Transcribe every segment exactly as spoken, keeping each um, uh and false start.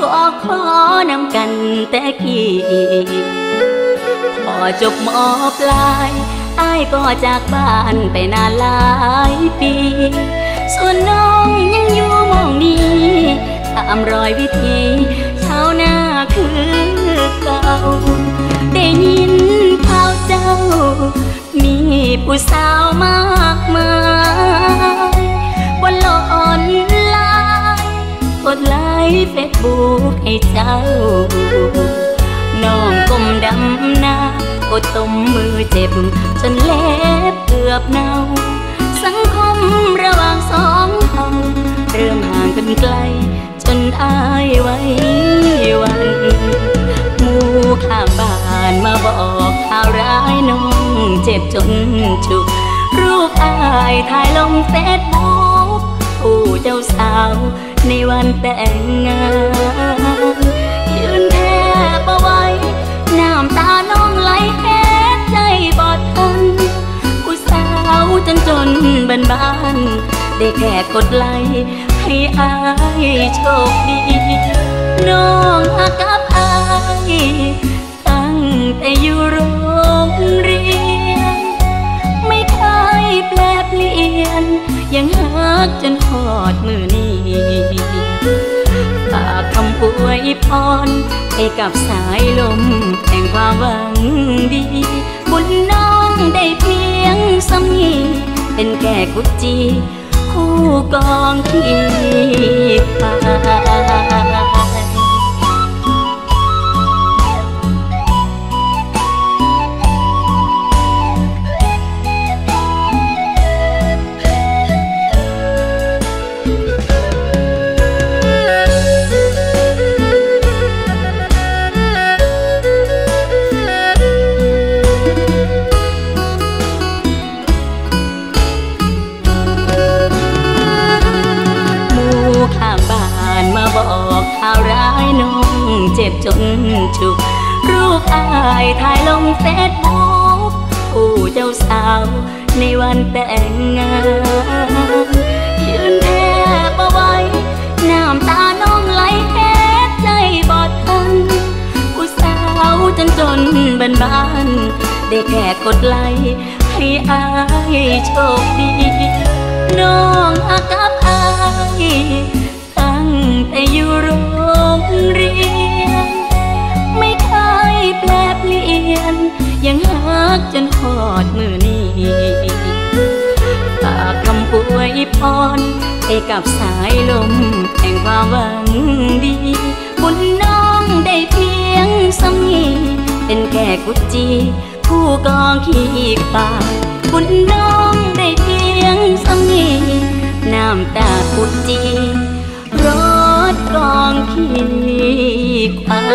บอกขอนำกันแต่กี้พอจบมอปลายอ้ายก็จากบ้านไปนานหลายปีส่วนน้องยังอยู่มองนี้ตามรอยวิถีชาวนาคือเก่าได้ยินข่าวเจ้ามีผู้สาวมากมายบนโลกออนไลน์กดไลค์เฟซบุ๊กให้เจ้าน้องก้มดำหน้ากดต้มมือเจ็บจนเล็บเกือบเน่าสังคมระหว่างสองเราเริ่มห่างกันไกลจนอายไว้วันหมู่ข้างบ้านมาบอกข่าวร้ายน้องเจ็บจนฉุกรูปอายถ่ายลงเฟซบุ๊กผู้เจ้าสาวในวันแต่งงานยืนแทบเอาไว้น้ำตาน้องไหลแค่ใจบอดทันผู้สาวจนจนบันบานได้แค่กดไลค์ให้อายโชคดีน้องหักกับอายตั้งแต่อยู่โรงเรียนไม่เคยแปลเปลี่ยนยังหักจนหอดมือนี้ฝากคำอวยพรให้กับสายลมแห่งความหวังดีบุญน้องได้เพียงสำนีเป็นแก่กุจีคู่กองขี้พายบอกข่าวร้ายน้องเจ็บจนฉุกรูปอายถ่ายลงเฟซบุ๊กผู้เจ้าสาวในวันแต่งงานยืนแทบเอาไว้น้ำตาน้องไหลแค่ใจบอดทันผู้สาวจนจนบันบานได้แค่กดไลค์ให้อายโชคดีน้องหักกับอายแต่อยู่โรงเรียนไม่เคยแปลเปลี่ยนยังหักจนหอดมือนี้ฝากคำอวยพรให้กับสายลมแห่งความหวังดีบุญน้องได้เพียงสำนีเป็นแค่กุจีผู้กองขี้ปากบุญน้องได้เพียงสำนีน้ำตากุจีรถกองขี้ควาย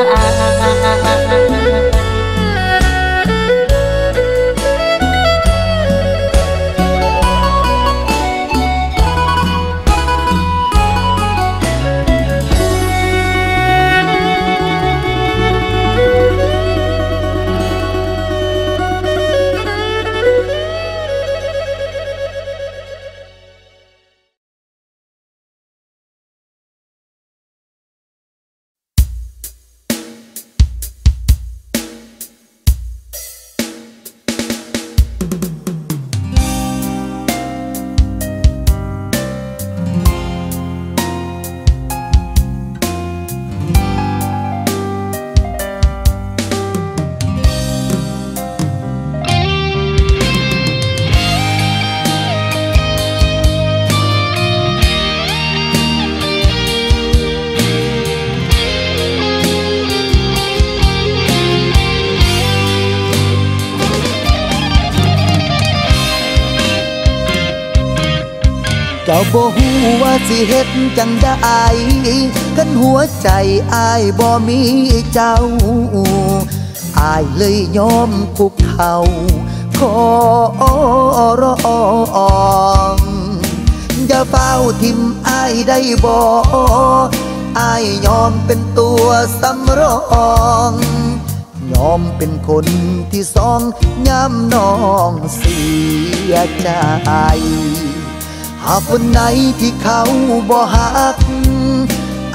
เจ้าบ่ฮู้ว่าสิเฮ็ดจังได้คันหัวใจอ้ายบ่มีเจ้าอ้ายเลยยอมคุกเข่าขอร้องอย่าเฝ้าทิมอ้ายได้บ่อ้ายยอมเป็นตัวสำรองยอมเป็นคนที่สองย้ำน้องเสียใจหากคนไหนที่เขาบ่ฮัก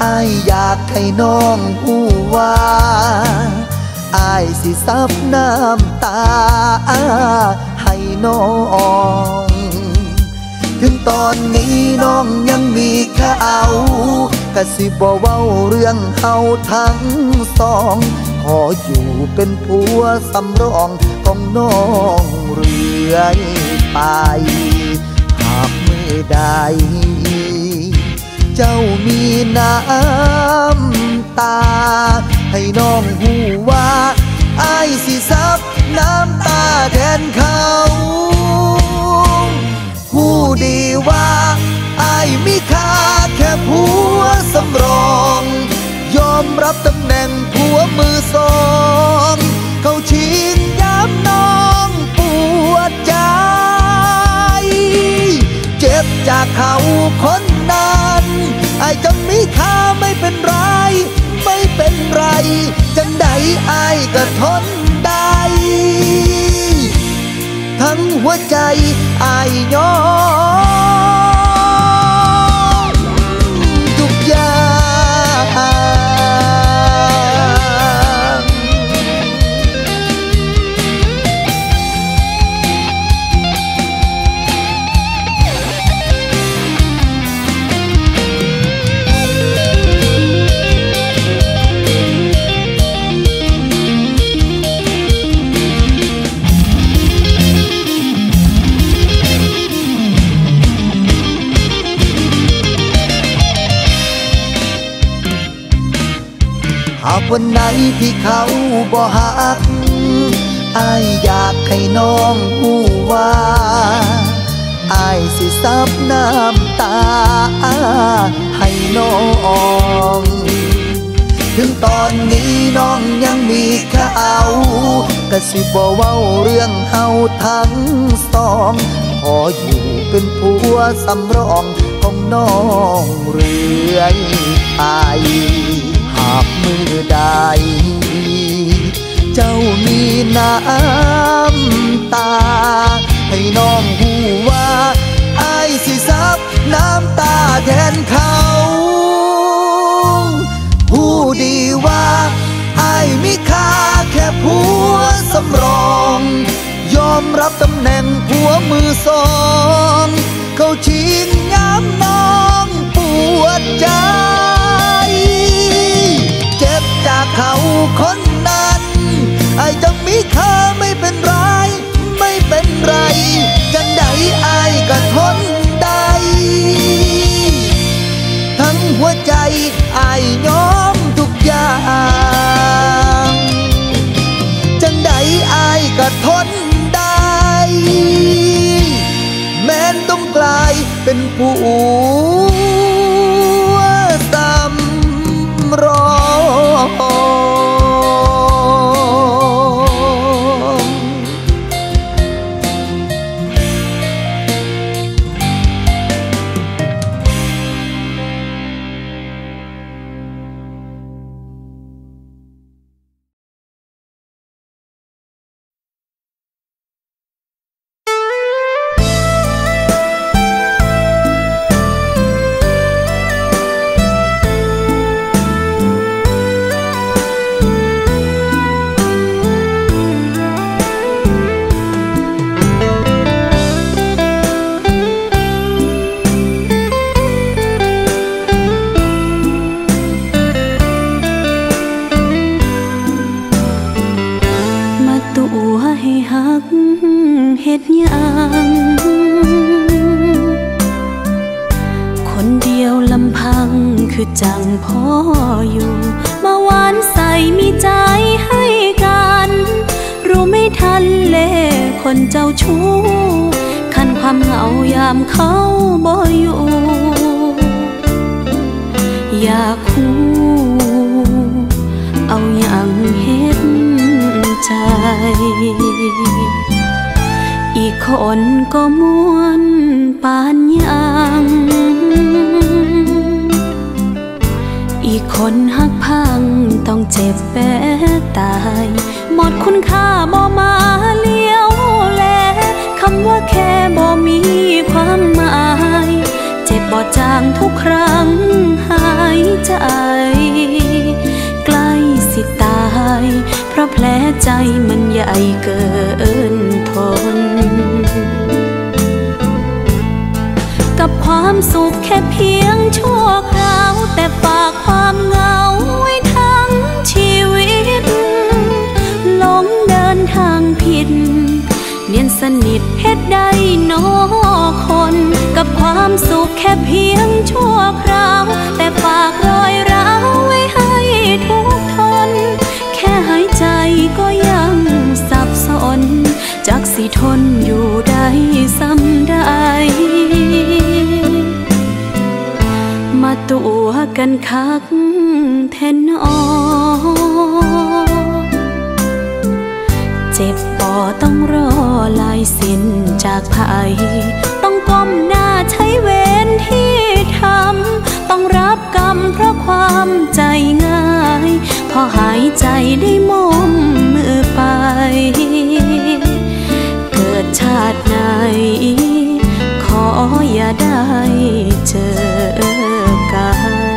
อ้ายอยากให้น้องหูว่าอ้ายสิซับน้ำตาให้น้องถึงตอนนี้น้องยังมีเขาก็สิบ่เว้าเรื่องเฮาทั้งสองขออยู่เป็นผัวสำรองของน้องเรื่อยไปหากเมื่อใดเจ้ามีน้ำตาให้น้องหูว่าอ้ายสิซับน้ำตาแทนเขาหูดีว่าอ้ายมีค่าแค่ผัวสำรองยอมรับตำแหน่งผัวมือสองเขาชิงย้ำน้องปวดใจเจ็บจากเขาคนนั้นอ้ายจะมีค่าไม่เป็นไรไม่เป็นไรจังใดอ้ายก็ทนได้ทั้งหัวใจอ้ายยอมทุกอย่างหากวันไหนที่เขาบ่ฮักอ้ายอยากให้น้องหูว่าอ้ายสิซับน้ำตาให้น้องถึงตอนนี้น้องยังมีเขาก็สิบ่เว้าเรื่องเฮาทั้งสองขออยู่เป็นผัวสำรองของน้องเรื่อยไปหากมือใดเจ้ามีน้ำตาให้น้องหูว่าอ้ายสิซับน้ำตาแทนเขาหูดีว่าอ้ายมีค่าแค่ผัวสำรองยอมรับตำแหน่งผัวมือสองเขาชิงย้ำน้องปวดใจเจ็บจากเขาคนนั้นไอ้จะมีค่าไม่เป็นไรไม่เป็นไรจังใดไอ้ก็ทนได้ทั้งหัวใจไอ้ยอมทุกอย่างจังใดไอ้ก็ทนได้แม้นต้องกลายเป็นผัวสำรองเฮ็ดหยังคนเดียวลำพังคือจังพ่ออยู่มาหวานใส่มีใจให้กันรู้ไม่ทันเล่คนเจ้าชู้คันความเหงายามเขาบ่อยู่อยากคู่เอาอย่างเฮ็ดใจอีกคนก็ม่วนปานยังอีกคนหักพังต้องเจ็บแปะตายหมดคุณค่าบ่มาเลี้ยวแลคำว่าแค่บ่มีความหมายเจ็บบ่จางทุกครั้งหายใจราะแผลใจมันใหญ่เกินทนกับความสุขแค่เพียงชั่วคราวแต่ฝากความเหงาไว้ทั้งชีวิตหลงเดินทางผิดเนียนสนิทเฮ็ดได้น้อคนกับความสุขแค่เพียงชั่วคราวแต่ฝากรอยร้าวไว้ให้ทุกทนแค่หายใจก็ยังสับสนจักสิทนอยู่ได้ซ้ำใดมาตัวกันคักแทนอเจ็บปอต้องรอลายสิ้นจากภัยต้องก้มหน้าใช้เวรที่ทำต้องรับกรรมเพราะความใจง่ายพอหายใจได้มมมือไปเกิดชาติไหนขออย่าได้เจอกัน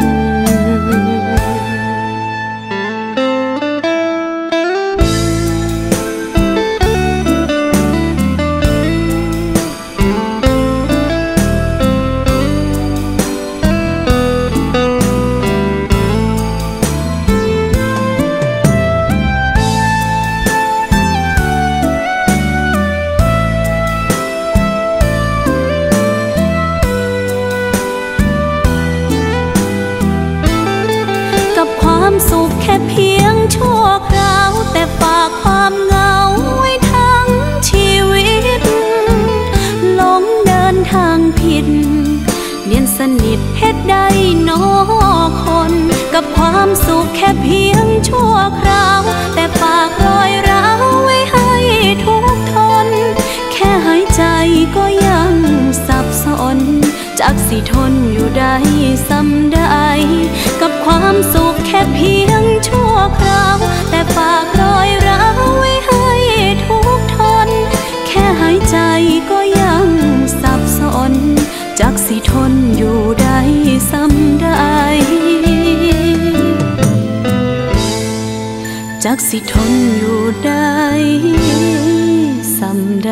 ความสุขแค่เพียงชั่วคราวแต่ฝากความเหงาไว้ทั้งชีวิตหลงเดินทางผิดเนียนสนิทเฮ็ดได้น้อคนกับความสุขแค่เพียงชั่วคราวแต่ฝากรอยร้าวไว้ให้ทุกทนแค่หายใจก็ยังสับสนจักสิทนอยู่ได้ซ้ำใดกับความสุขแค่เพียงชั่วคราวแต่ฝากรอยร้าวไว้ให้ทุกทนแค่หายใจก็ยังสับสนจักสิทนอยู่ได้ซ้ำใดจักสิทนอยู่ได้ซ้ำใด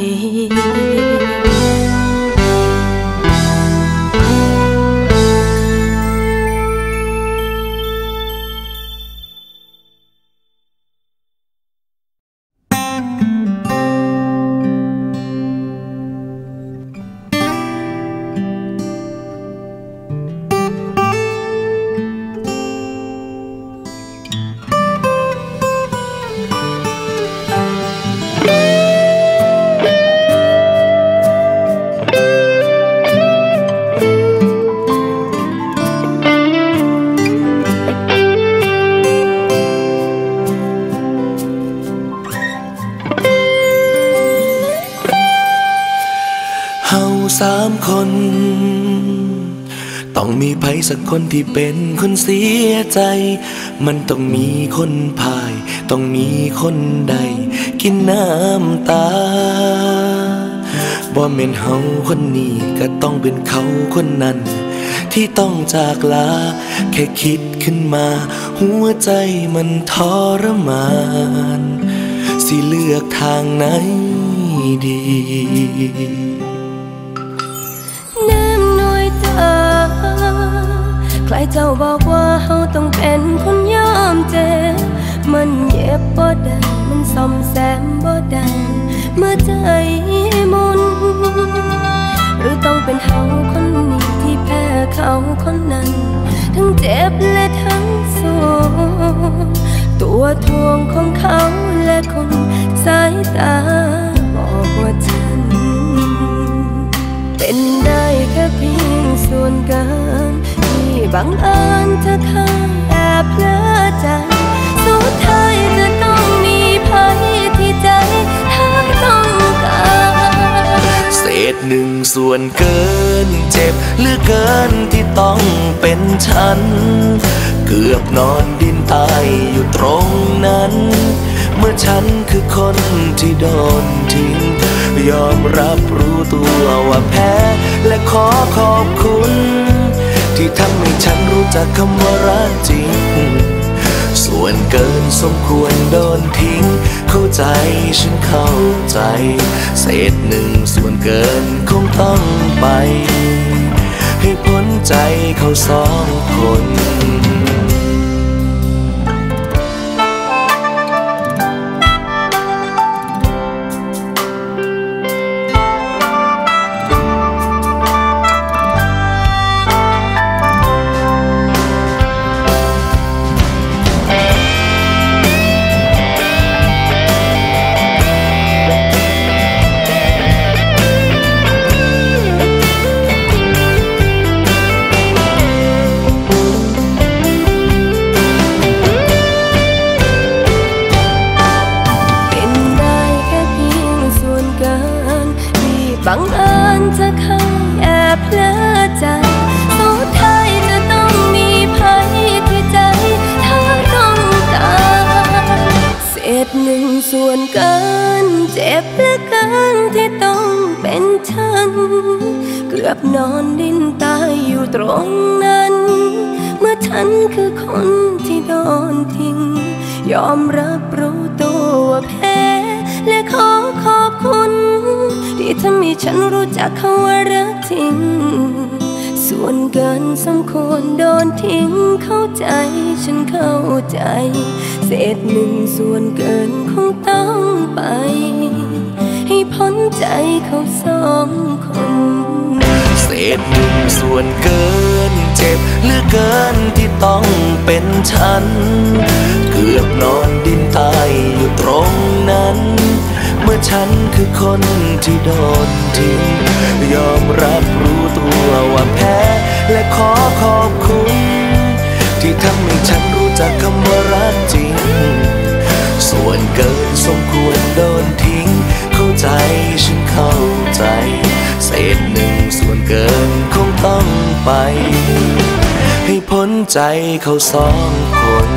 สามคนต้องมีไผสักคนที่เป็นคนเสียใจมันต้องมีคนพายต้องมีคนใดกินน้ำตาบ่แม่นเฮาคนนี้ก็ต้องเป็นเขาคนนั้นที่ต้องจากลาแค่คิดขึ้นมาหัวใจมันทรมานสิเลือกทางไหนดีใครเจ้าบอกว่าเฮาต้องเป็นคนยอมเจ็บมันเย็บบ่ได้มันซ่อมแซมบ่ได้เมื่อใจมุนหรือต้องเป็นเฮาคนนี้ที่แพ้เขาคนนั้นทั้งเจ็บและทั้งสู้ตัวทวงของเขาและคนสายตาบอกว่าฉันเป็นได้แค่เพียงส่วนเกินบังเอิญเธอเคยแอบเพลอใจสุดท้ายจะต้องมีภัยที่ใจเธอต้องการเศษหนึ่งส่วนเกินเจ็บเหลือเกินที่ต้องเป็นฉันเกือบนอนดินตายอยู่ตรงนั้นเมื่อฉันคือคนที่โดนทิ้งยอมรับรู้ตัวว่าแพ้และขอขอบคุณที่ทำให้ฉันรู้จักคำว่ารักจริงส่วนเกินสมควรโดนทิ้งเข้าใจฉันเข้าใจเศษหนึ่งส่วนเกินคงต้องไปให้พ้นใจเขาสองคนบังเอิญจะเข้าแอบเพลอใจสุดท้ายจะต้องมีภัยที่ใจถ้าต้องการเศษหนึ่งส่วนเกินเจ็บเหลือเกินที่ต้องเป็นฉันเกือบนอนดิ้นตายอยู่ตรงนั้นเมื่อฉันคือคนที่โดนทิ้งยอมรับรู้ตัวว่าแพ้และขอขอบคุณที่ทำให้ฉันรู้จักคำว่ารักจริงส่วนเกินสมควรโดนทิ้งเข้าใจฉันเข้าใจเศษหนึ่งส่วนเกินคงต้องไปให้พ้นใจเขาสองคนเศษหนึ่งส่วนเกินเจ็บเหลือเกินที่ต้องเป็นฉันเกือบนอนดิ้นตายอยู่ตรงนั้นเมื่อฉันคือคนที่โดนทิ้งยอมรับรู้ตัวว่าแพ้และขอขอบคุณที่ทำให้ฉันรู้จักคำว่ารักจริงส่วนเกินสมควรโดนทิ้งเข้าใจฉันเข้าใจเศษหนึ่งส่วนเกินคงต้องไปให้พ้นใจเขาสองคน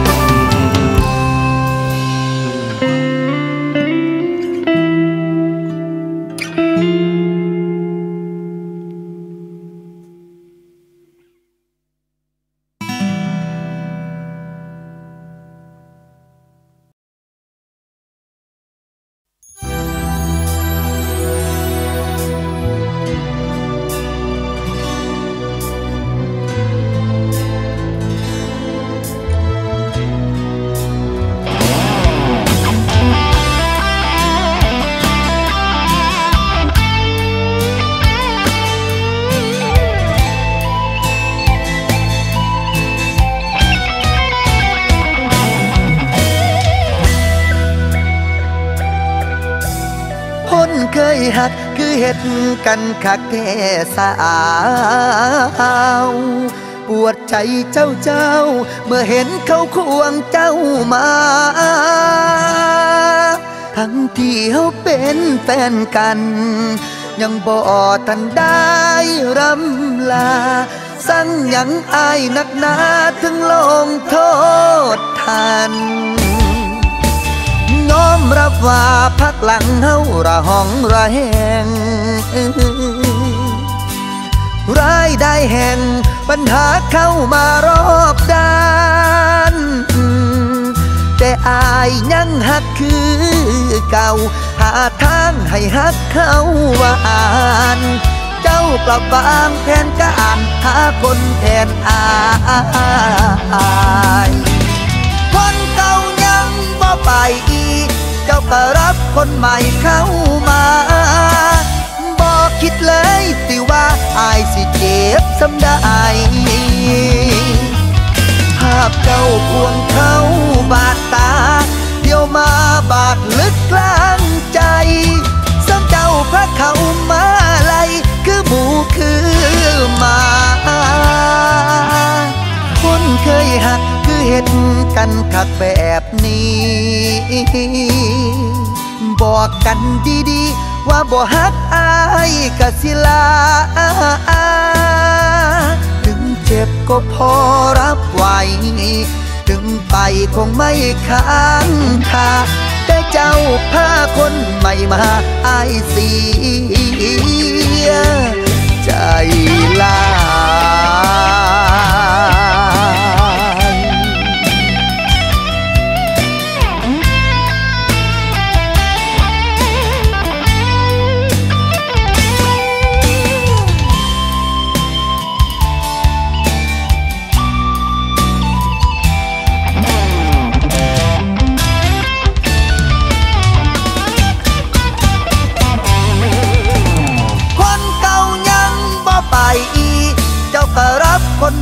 เคยหักคือเฮ็ดกันคักแท้สาวปวดใจเจ้าเจ้าเมื่อเห็นเขาควงเจ้ามาทั้งที่เขาเป็นแฟนกันยังบ่ทันได้รำลาสั่งยังอายนักหนาถึงลงโทษทันน้อมรับว่าพักหลังเฮาระหองระแหงรายได้แห่งปัญหาเข้ามารอบด้านแต่อายยังหักคือเก่าหาทางให้หักเขาหวานเจ้ากลับวางแผนการหาคนแทนอายคนเก่ายังบ่ไปอีกเจ้าก็รับคนใหม่เข้ามาบอกคิดเลยสิว่าอายสิเจ็บสำได้ภาพเจ้าควงเขาบาดตาเดี๋ยวมาบาดลึกกลางใจซ้ำเจ้าพระเขามาไล่คือหมูคือหมาคนเคยหักคือเห็นกันคักแบบนี้บอกกันดีๆว่าบ่ฮักอายกะสิลาถึงเจ็บก็พอรับไหวถึงไปคงไม่ค้างคาแต่เจ้าพาคนใหม่มาอายเสียใจลา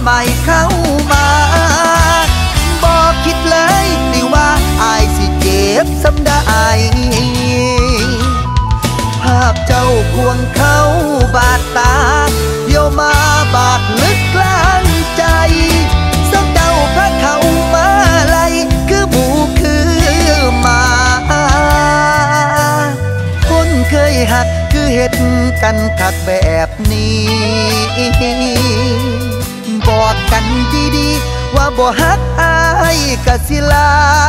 ใหม่เข้ามาบอกคิดเลยสิว่าอายสิเจ็บสำได้ภาพเจ้าควงเขาบาดตาเดี๋ยวมาบาดลึกกลางใจสักเจ้าพระเขามาไล่คือหมูคือหมาคนเคยหักคือเห็ดกันคักแบบนี้บอกกันดีๆว่าบ่ฮักอายกะสิลา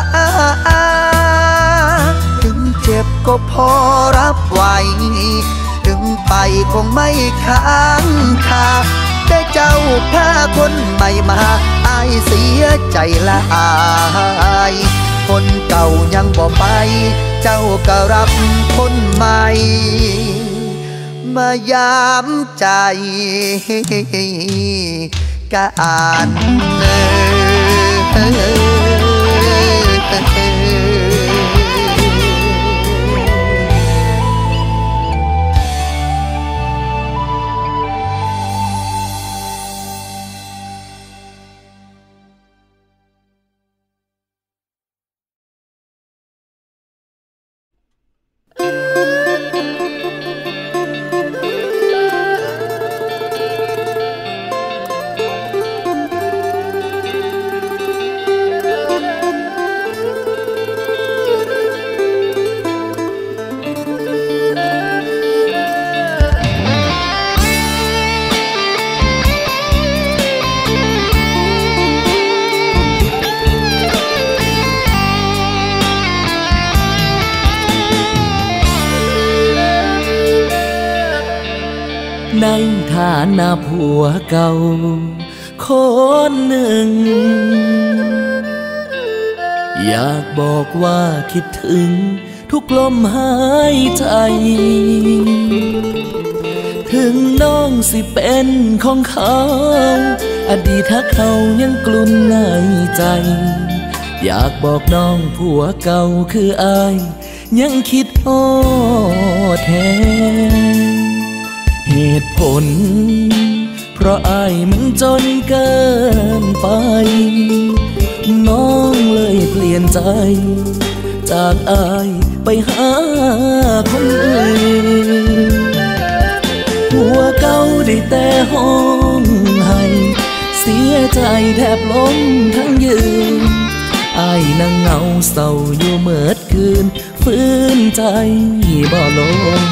ถึงเจ็บก็พอรับไหวถึงไปคงไม่ค้างคาแต่เจ้าพาคนใหม่มาอายเสียใจละอายคนเก่ายังบ่ไปเจ้าก็รับคนใหม่มายามใจกะอ่านเนในฐานะผัวเก่าคนหนึ่งอยากบอกว่าคิดถึงทุกลมหายใจถึงน้องสิเป็นของเขาอดีตถ้าเขายังกลุ้นในใจอยากบอกน้องผัวเก่าคืออายยังคิดโอ้แท้เหตุผลเพราะอายมันจนเกินไปน้องเลยเปลี่ยนใจจากอายไปหาคนอื่นผัวเก่าได้แต่ห้องให้เสียใจแทบล้มทั้งยืนอายนั่งเหงาเศร้าอยู่เมื่อคืนฟื้นใจบ่ลง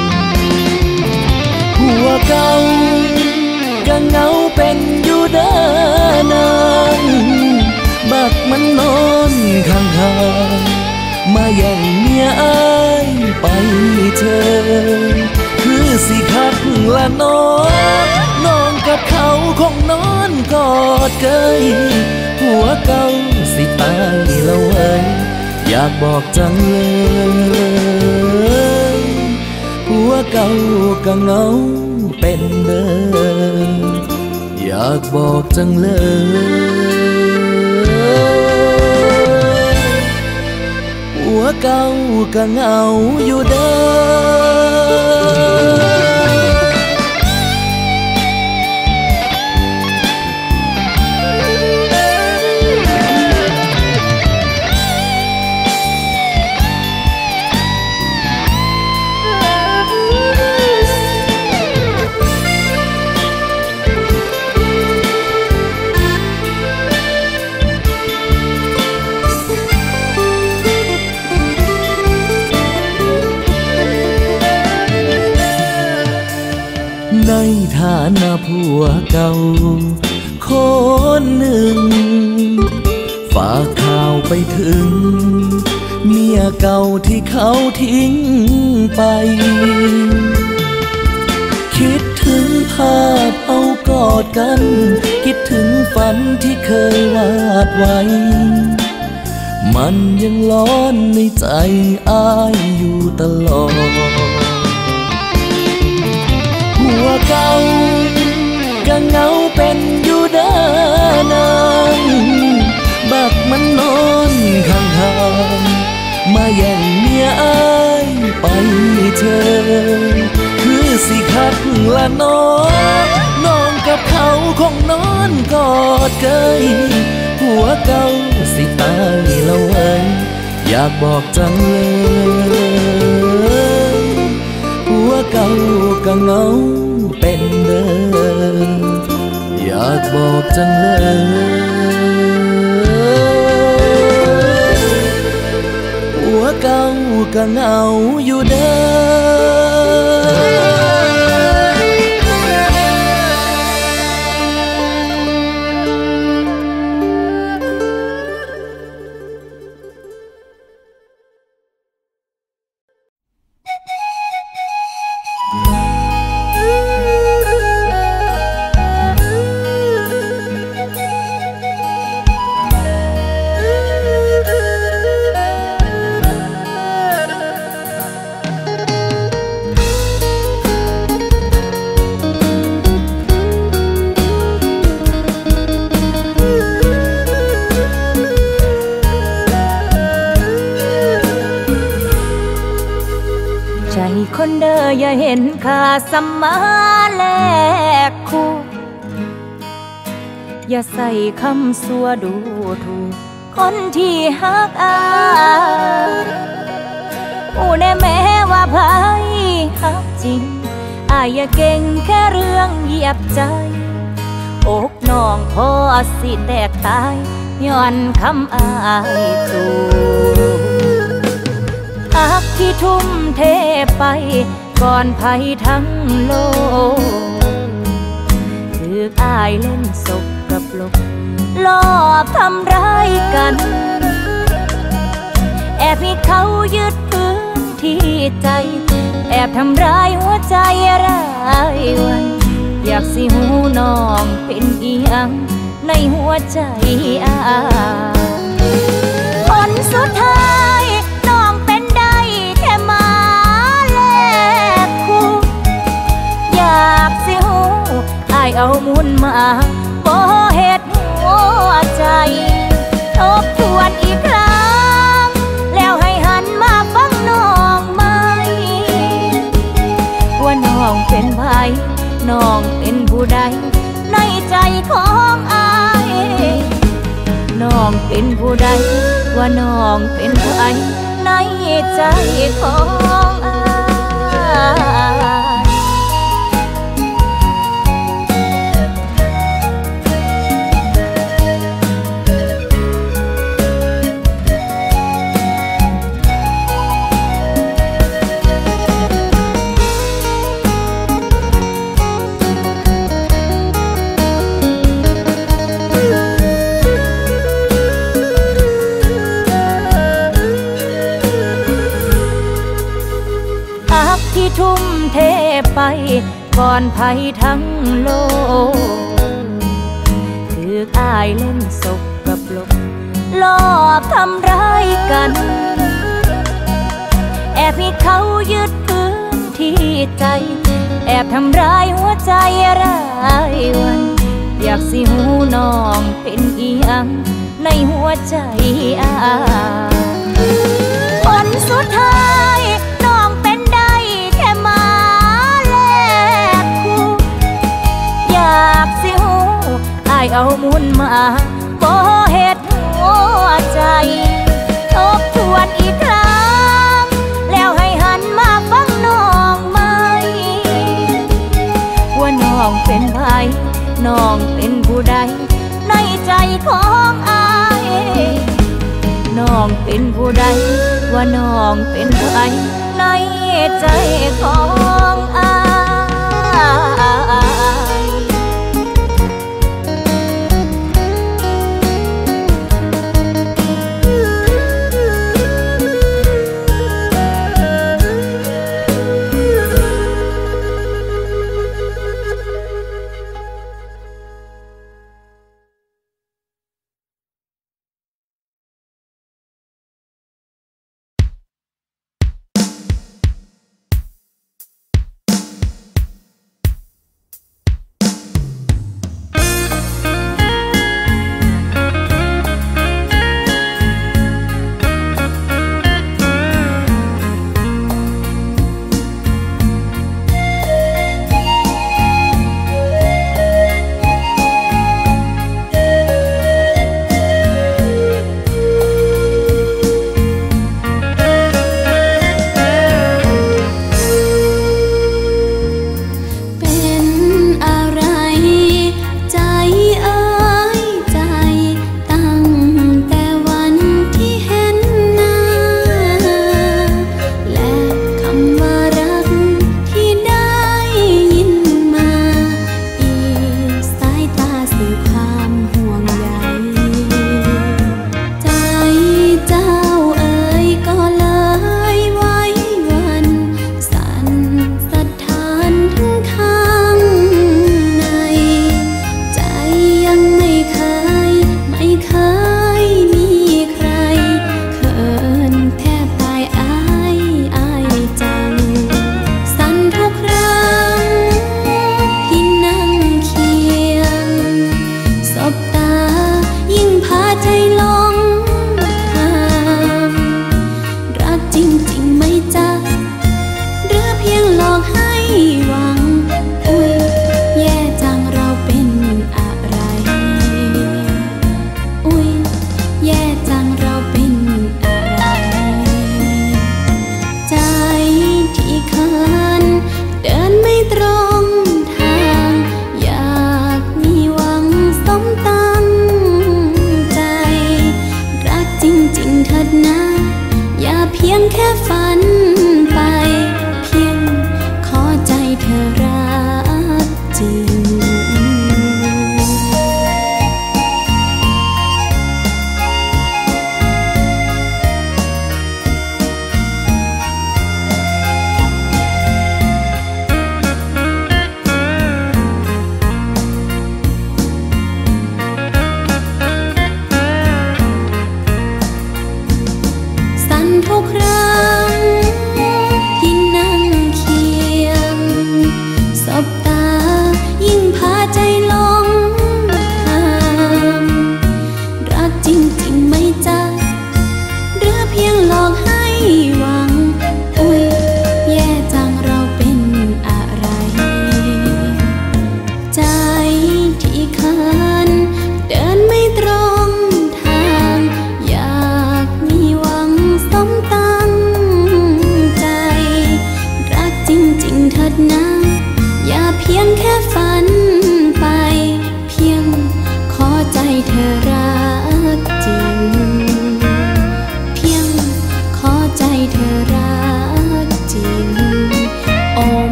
ผัวเก่าก็เหงาเป็นอยู่เด้อนางบักมันนอนข้างๆมาแย่งเมียอายไปเธอคือสิคักละน้องน้องกับเขาคงนอนกอดเกยผัวเก่าสิตายแล้วเว้ยอยากบอกจังเลยผัวเก่าก็เหงาเป็นเด้ออยากบอกจังเลยผัวเก่าก็เหงาอยู่เด้อในฐานะผัวเก่าคนหนึ่งฝากข่าวไปถึงเมียเก่าที่เขาทิ้งไปคิดถึงภาพเอากอดกันคิดถึงฝันที่เคยวาดไว้มันยังร้อนในใจอ้ายอยู่ตลอดผัวเก่าก็เหงาเป็นอยู่เด้อนางบักมันนอนข้างๆมาแย่งเมียอายไปเธอคือสิคักละน้องน้องกับเขาคงนอนกอดเกยหัวเก่าสิอายละเว้ยอยากบอกจังเลยหัวเก่าก็เหงาเป็นเด้ออยากบอกจังเลยหัวเก่าก็เหงาอยู่เด้อคนเด้ออย่าเห็นค่าสมาแลกคู่อย่าใส่คำสัวดูถูกคนที่ฮักอายผู้แน่แม้ว่าไผฮักจริงอายอย่าเก่งแค่เรื่องเหยียบใจอกน้องพอสิแตกตายย้อนคำอายจูฮักที่ทุ่มเทไปก่อนภัยทั้งโลกถืออายเล่นศพกับลบลอบทำร้ายกันแอบให้เขายึดพื้นที่ใจแอบทำร้ายหัวใจรายวันอยากสิหูน้องเป็นอีหยังในหัวใจอายผลสุดท้ายน้องเป็นได้แค่มาแลกคู่อยากสิหูอายเอามูลมาบ่เหตุหัวใจทบทวนอีกครั้งแล้วให้หันมาฟังน้องไหมว่าน้องเป็นไผน้องเป็นผู้ใดในใจของอายน้องเป็นผู้ใดว่าน้องเป็นผู้ใดในใจของอายที่ทุ่มเทไปก่อนภัยทั้งโลกถืออายเล่นศพกับลบลอบทำร้ายกันแอบให้เขายึดพื้นที่ใจแอบทำร้ายหัวใจรายวันอยากสิหูน้องเป็นอีหยังในหัวใจอายผลสุดท้ายน้องเป็นได้แค่มาแลกคู่อยากสิหูอายเอามูลมาบ่เหตุหัวใจทบทวนอีกครั้งแล้วให้หันมาฟังน้องไหมว่าน้องเป็นไผน้องเป็นผู้ใดในใจของอายน้องเป็นผู้ใดว่าน้องเป็นไผในใจของอาย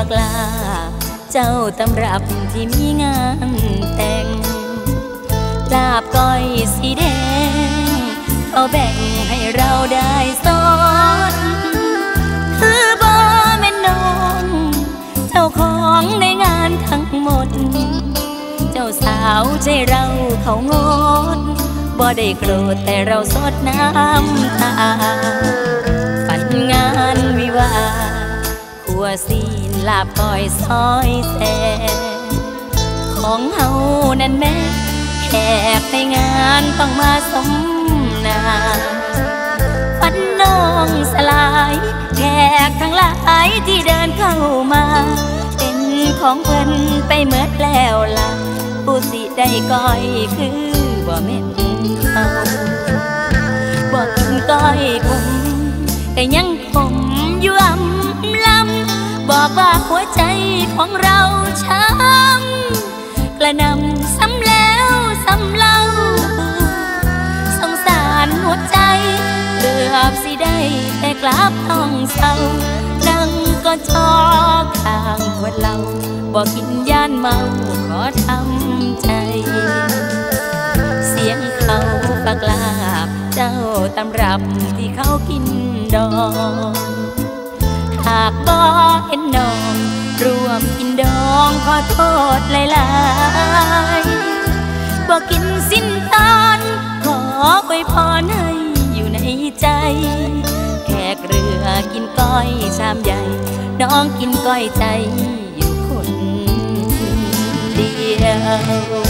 กลาเจ้าตำรับที่มีงานแต่งลาบก้อยสีแดงเขาแบ่งให้เราได้สอนคือบ่แม่นน้องเจ้าของในงานทั้งหมดเจ้าสาวใจเราเขางดบ่ได้โกรธแต่เราสดน้ำตาฝันงานวิวาขัวซีนลาบก้อยซอยแสของเฮานั่นแม่แขกในงานต้องมาสมนาฝันน้องสลายแขกทั้งหลายที่เดินเข้ามาเป็นของเพิ่นไปเมิดแล้วล่ะผู้สิได้ก้อยคือบ่แม่นเขาบ่กินก้อยคมก็ยังคมอยู่อำลำบอกว่าหัวใจของเราช้ำกระนำซ้ำแล้วซ้ำเล่าสงสารหัวใจเกือบสิได้แต่กลับต้องเศร้านั่งก็ชอกข้างขวดเหล้าบอกกินย่านเมาขอทำใจเสียงเขาปากลาบเจ้าตำรับที่เขากินดองหากบ่เห็นน้องรวมกินดองขอโทษหลายๆบ่กินสิ้นตอนขออวยพรให้อยู่ในใจแขกเรือกินก้อยชามใหญ่น้องกินก้อยใจอยู่คนเดียว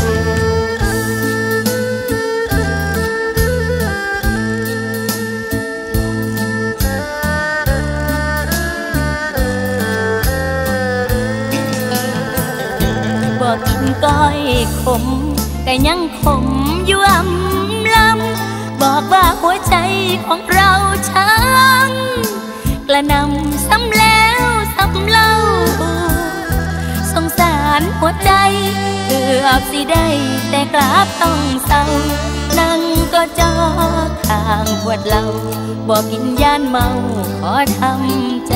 กินก้อยขมก็ยังขมอยู่อำลำบอกว่าหัวใจของเราช้ำกระนำซ้ำแล้วซ้ำเล่าสงสารหัวใจเกือบสิได้แต่กลับต้องเศร้านั่งก็จอข้างขวดเหล้าบอกกินย่านเมาขอทำใจ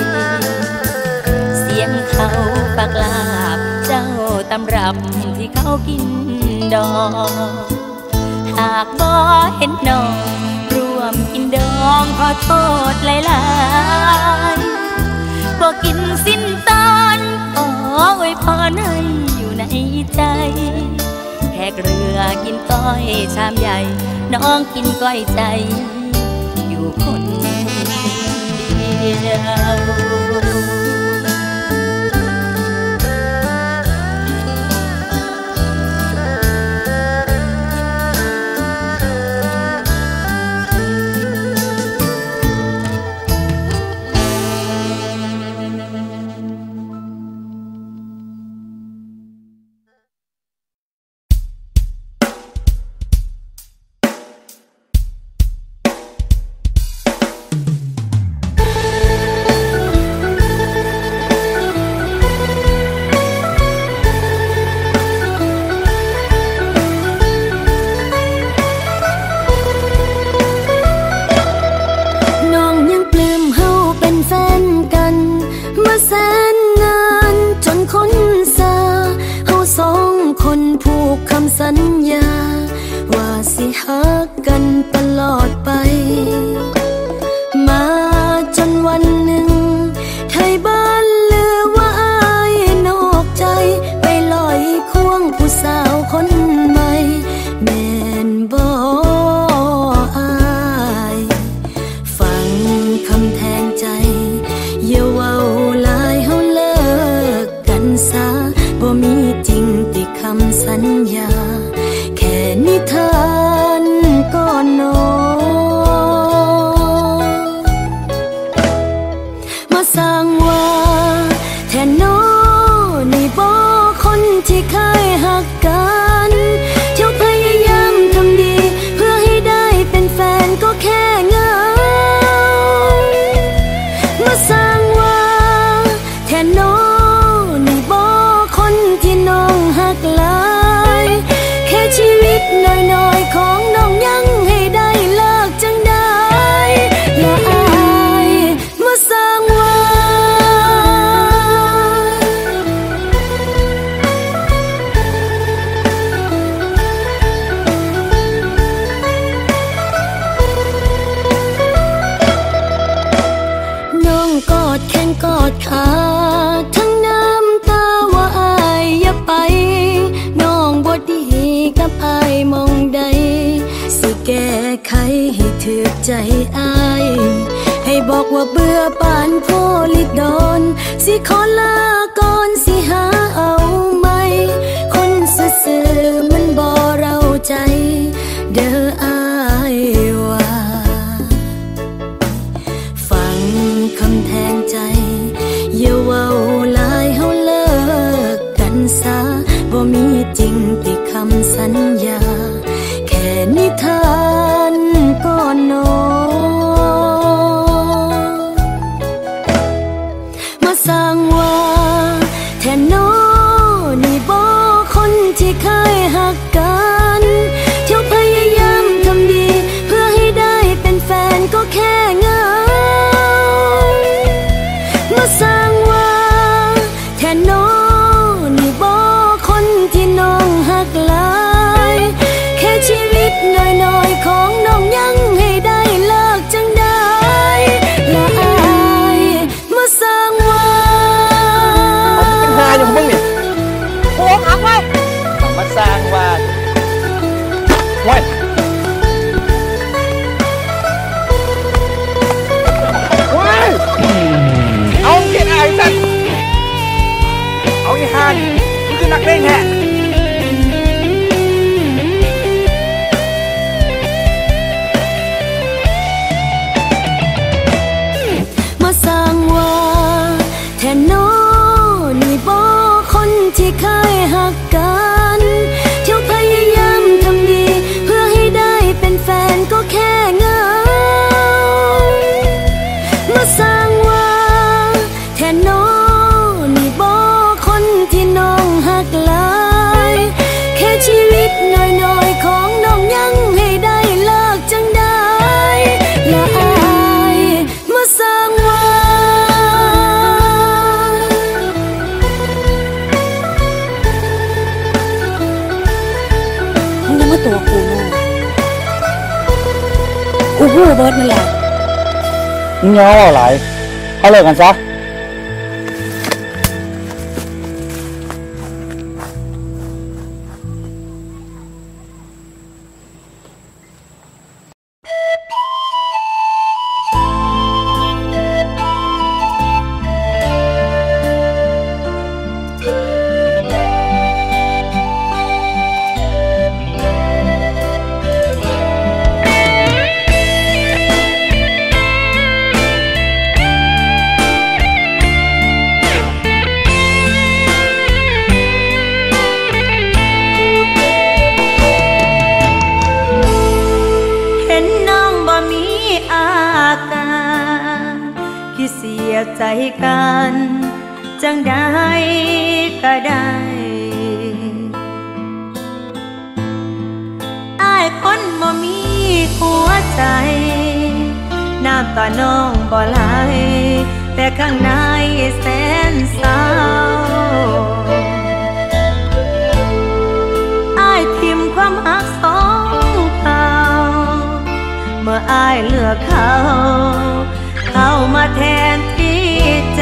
เสียงเขาปากลาบเจ้าตำรับที่เขากินดองหากบ่เห็นน้องรวมกินดองขอโทษหลายๆบ่กินสิ้นตอนขออวยพรให้อยู่ในใจแขกเรือกินก้อยชามใหญ่น้องกินก้อยใจอยู่คนเดียวสัญญาว่าสิฮักกันตลอดไปมาจนวันหนึ่งไทยบ้านเลือว่าอายนอกใจไปลอยควงผู้สาวคนใหม่แม่นบ่อายฟังคำแทงใจอย่าเว้าหลายเฮาเลิกกันซะบ่มีจริงติคำสัญญาแค่นิทานก่อนนอนขาดทั้งน้ำตาว่าอายอย่าไปน้องบ่ดีกับอายมองใดสิแก้ไขให้ถูกใจอายให้บอกว่าเบื่อปานโพลิดอนสิขอลาก่อนสิหาเอาไหมคนซื่อๆมันบ่เราใจเด้ออายว่าฟังคำแทงใจอย่าเว้าหลายเฮาเลิกกันซะบ่มีจริงติดคำสัญญาแค่นิทานก่อนนอนมาสร้างว่าแทนน้อนี่บ่คนที่เคยหักกันเที่ยวพยายามทำดีเพื่อให้ได้เป็นแฟนก็แค่เหงามาสร้างว่าแทนน้อนี่บ่คนที่น้องหักหลายแค่ชีวิตน้อยๆของน้องยังให้ได้เลิกจังได้ละอายมาสร้างว่าเป็นหาอยู่ของมึงนี่โอ้หักไว้มาสร้างว่าไว้เอาเกียรติไอ้สัตว์เอาอีห่านี่มึงคือนักเลงแท้มาสร้างว่าแทนน้อนี่บ่คนที่เคยหักกันเที่ยวพยายามทำดีเพื่อให้ได้เป็นแฟนก็แค่เหงามาสร้างว่าแทนน้อนี่บ่คนที่น้องหักหลายแค่ชีวิตน้อยๆของน้องยังให้ได้เลิกจังได้ละอายมาสร้างว่ามึงยังมาตัวกูกูพูดเบิร์ดมันแหละมึงยอมหลายเขาเลิกกันซะใจกันจังได้ก็ได้อ้ายคนบ่มีหัวใจน้ำตาน้องบ่ไหลแต่ข้างในแสนเศร้าอ้ายทิ่มความหักสองเขาเมื่ออ้ายเลือกเขาเข้ามาแทนที่ใจ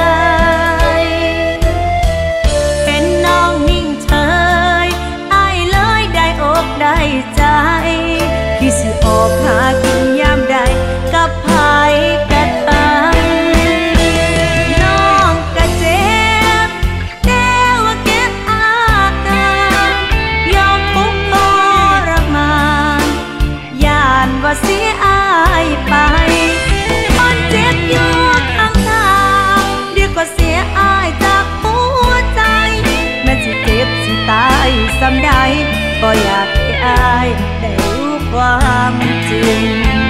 เป็นน้องนิ่งเฉยอ้ายเลยได้อกได้ใจที่สิออกหากินยามใดกับไผกะทำน้องกะเจ็บแต่ว่าเก็บอาการยอมทุกข์ทรมานย่านว่าเสียอ้ายไปเจ็บอยู่ข้างทางเดี๋ยวก็เสียอ้ายจากหัวใจแม้สิเจ็บสิตายซ้ำใดก็อยากให้อ้ายได้รู้ความจริง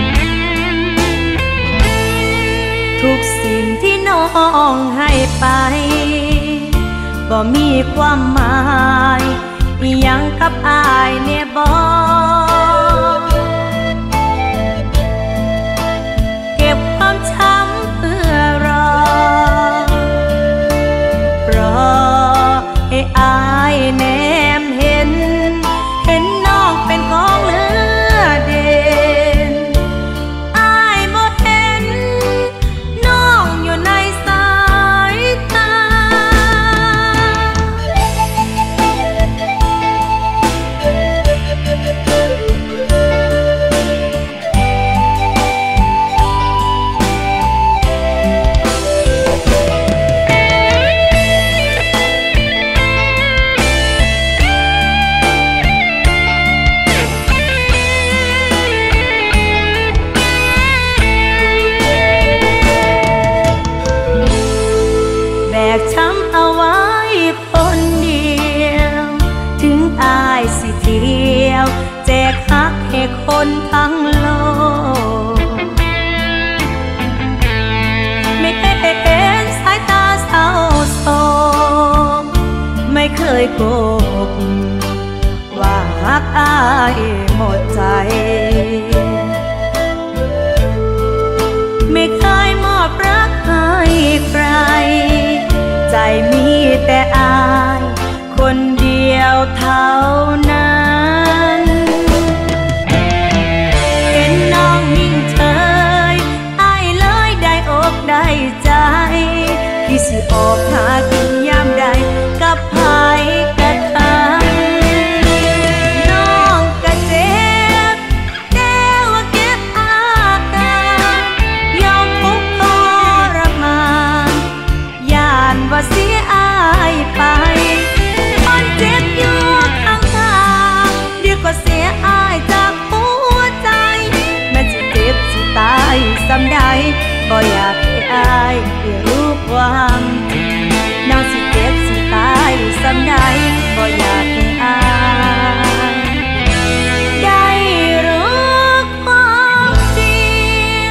ทุกสิ่งที่น้องให้ไปบ่มีความหมายอิหยังกับอ้ายแน่บ่ช้ำเพื่อรอรอให้อายแนมเห็นเห็นน้องเป็นของเหลือเด่นอ้ายบ่เห็นน้องอยู่ในสายคนทั้งโลกไม่เคยเห็นสายตาเศร้าโศกไม่เคยโกหกว่ารักอายหมดใจไม่เคยมอบรักให้ใครใจมีแต่อายคนเดียวเท่านั้นเห็นน้องนิ่งเฉยอายเลยได้อกได้ใจที่สิออกหากินยามใดกับไผกะทังน้องกะเจ็บแต่ว่าเก็บอาการยอมทุกข์ทรมานย่านว่าเสียอายไปคนเจ็บอยู่ข้างทางเดี๋ยวก็เสียอายจากหัวใจแม้จะเจ็บสิตายส่ำใดก็อยากให้อายได้รู้ความน้องสิเจ็บสิตายส่ำใดก็อยากให้อายได้รู้ความจริง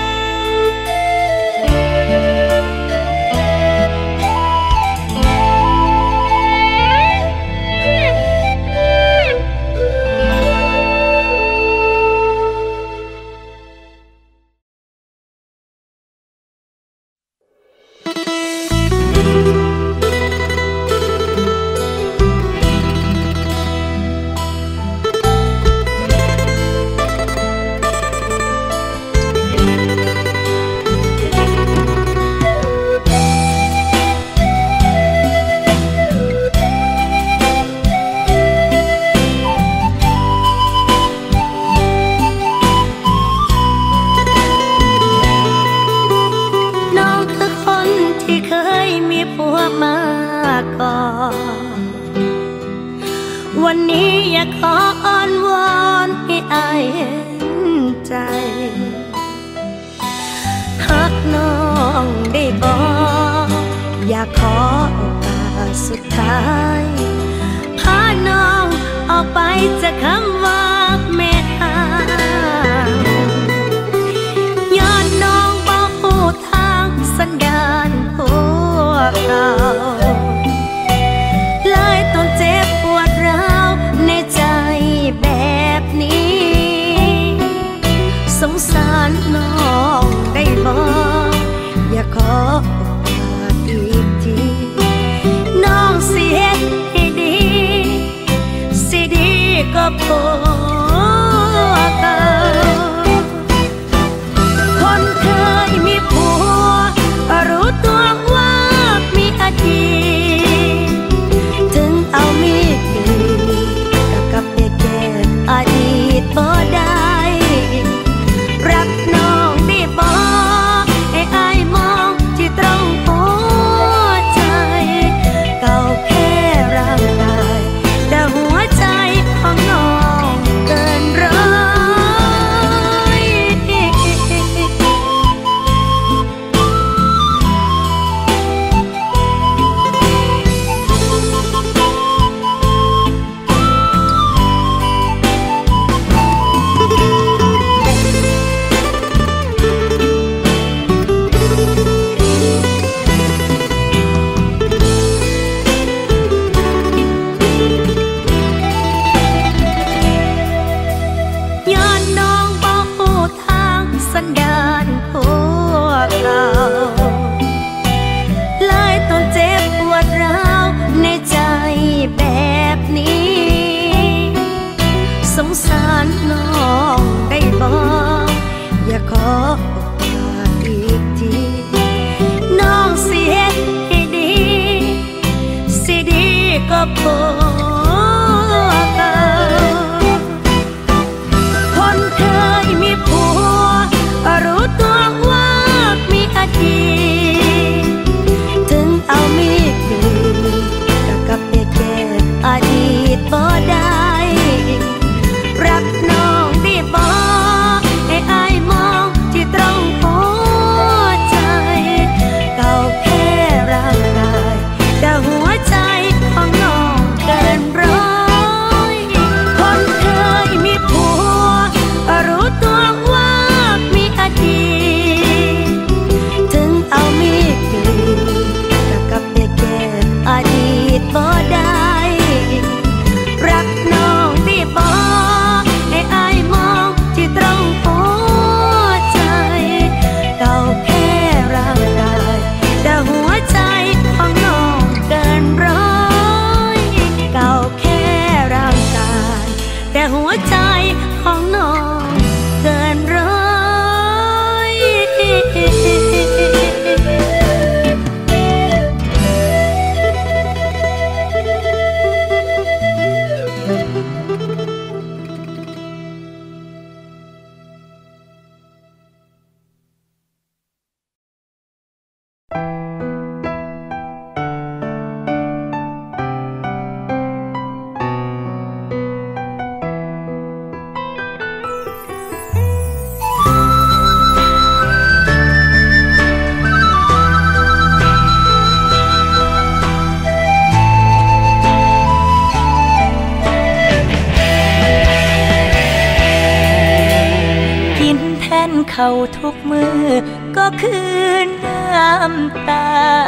วันนี้อยากขออ้อนวอนให้อายเห็นใจหักน้องได้บ่อยากขอโอกาสสุดท้ายพาน้องออกไปจากคำว่าแม่ห่างย้อนน้องบ่ฮู้ทางสันดานพวกเราเลยต้องเจ็บปวดร้าวในใจแบบนี้สงสารน้องได้บ่อยากขอโอกาสอีกทีน้องสิเฮ็ดให้ดีสิดีก็พอเก่าคนเคยมีผัวรู้ตัวว่ามีอดีตถึงเอามีดีกับกับเด็กแก่อดีตบ่ได้รักน้องได้บ่ให้อายมองที่ตรงหัวใจเก่าแค่ร่างกายแต่หัวใจของน้องเกินร้อยย้อนน้องบ่ฮู้ทางสันดานพวกเราเลยต้องเจ็บปวดร้าวในใจแบบนี้สงสารน้องได้บ่อยากขอโอกาสอีกทีน้องสิเฮ็ดให้ดีสิดีก็พอเก่าคนเคยมีผัวรู้นเขาทุกมือก็คือน้ำตา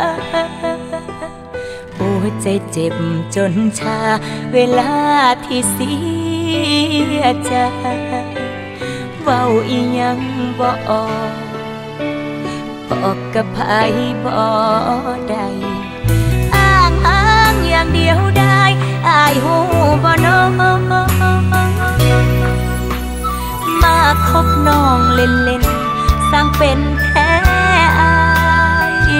โอ้ใจเจ็บจนชาเวลาที่เสียใจเว้าอีหยังบ่ออกบอกกับไผบ่ได้อ้างอ้างอย่างเดียวได้อายหูบ่น้องมาคบน้องเล่นเล่นสร้างเป็นแท้อาย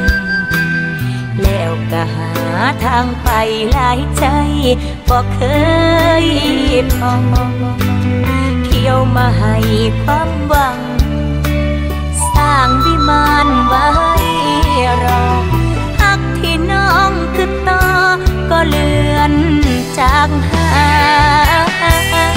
แล้วก็หาทางไปหลายใจบ่เคยพอเที่ยวมาให้ความหวังสร้างวิมานไว้รอฮักที่น้องคือต่อก็เลือนจางหาย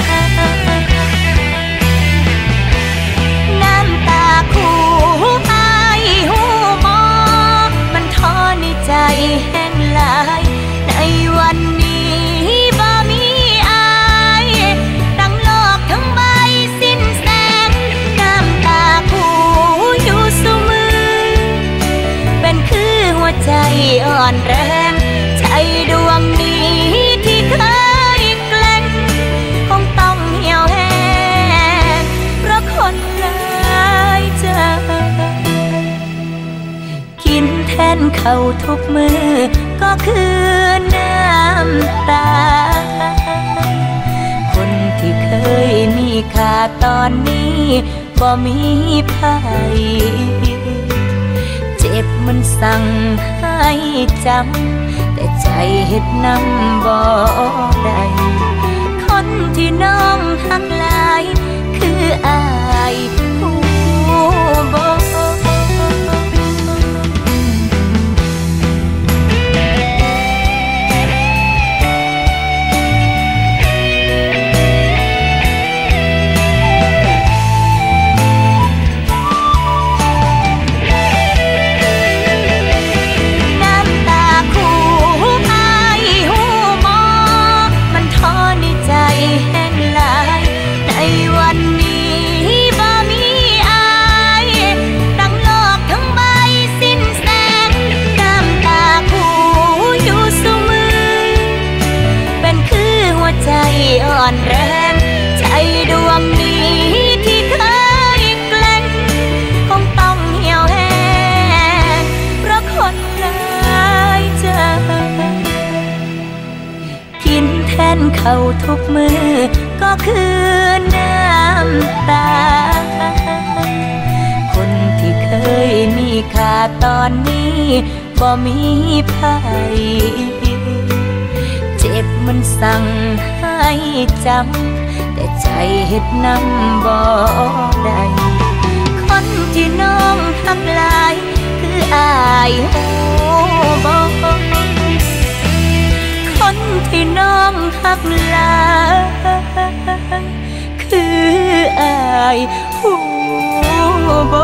น้ำตาคู่อายหูมอมันท้อในใจแห้งหลายในวันนี้บ่มีอายทั้งโลกทั้งใบสิ้นแสงน้ำตาคู่อยู่สุมือเป็นคือหัวใจอ่อนแรงใจดวงนี้ที่เคยแกล้งคงต้องเหี่ยวแห้งเพราะคนหลายใจกินแทนเขาทุกมือก็คือน้ำตาคนที่เคยมีค่าตอนนี้บ่มีภัยเจ็บมันสั่งให้จำแต่ใจเฮ็ดนำบ่ได้คนที่น้องหักหลายคืออายผู้บ่ เขาทุกมือก็คือน้ำตาคนที่เคยมีค่าตอนนี้บ่มีภัยเจ็บมันสั่งให้จำแต่ใจเฮ็ดนำบ่ได้คนที่น้องหักหลายคืออายโอ้บ่คนที่น้องหักหลายคืออายโอ้บ่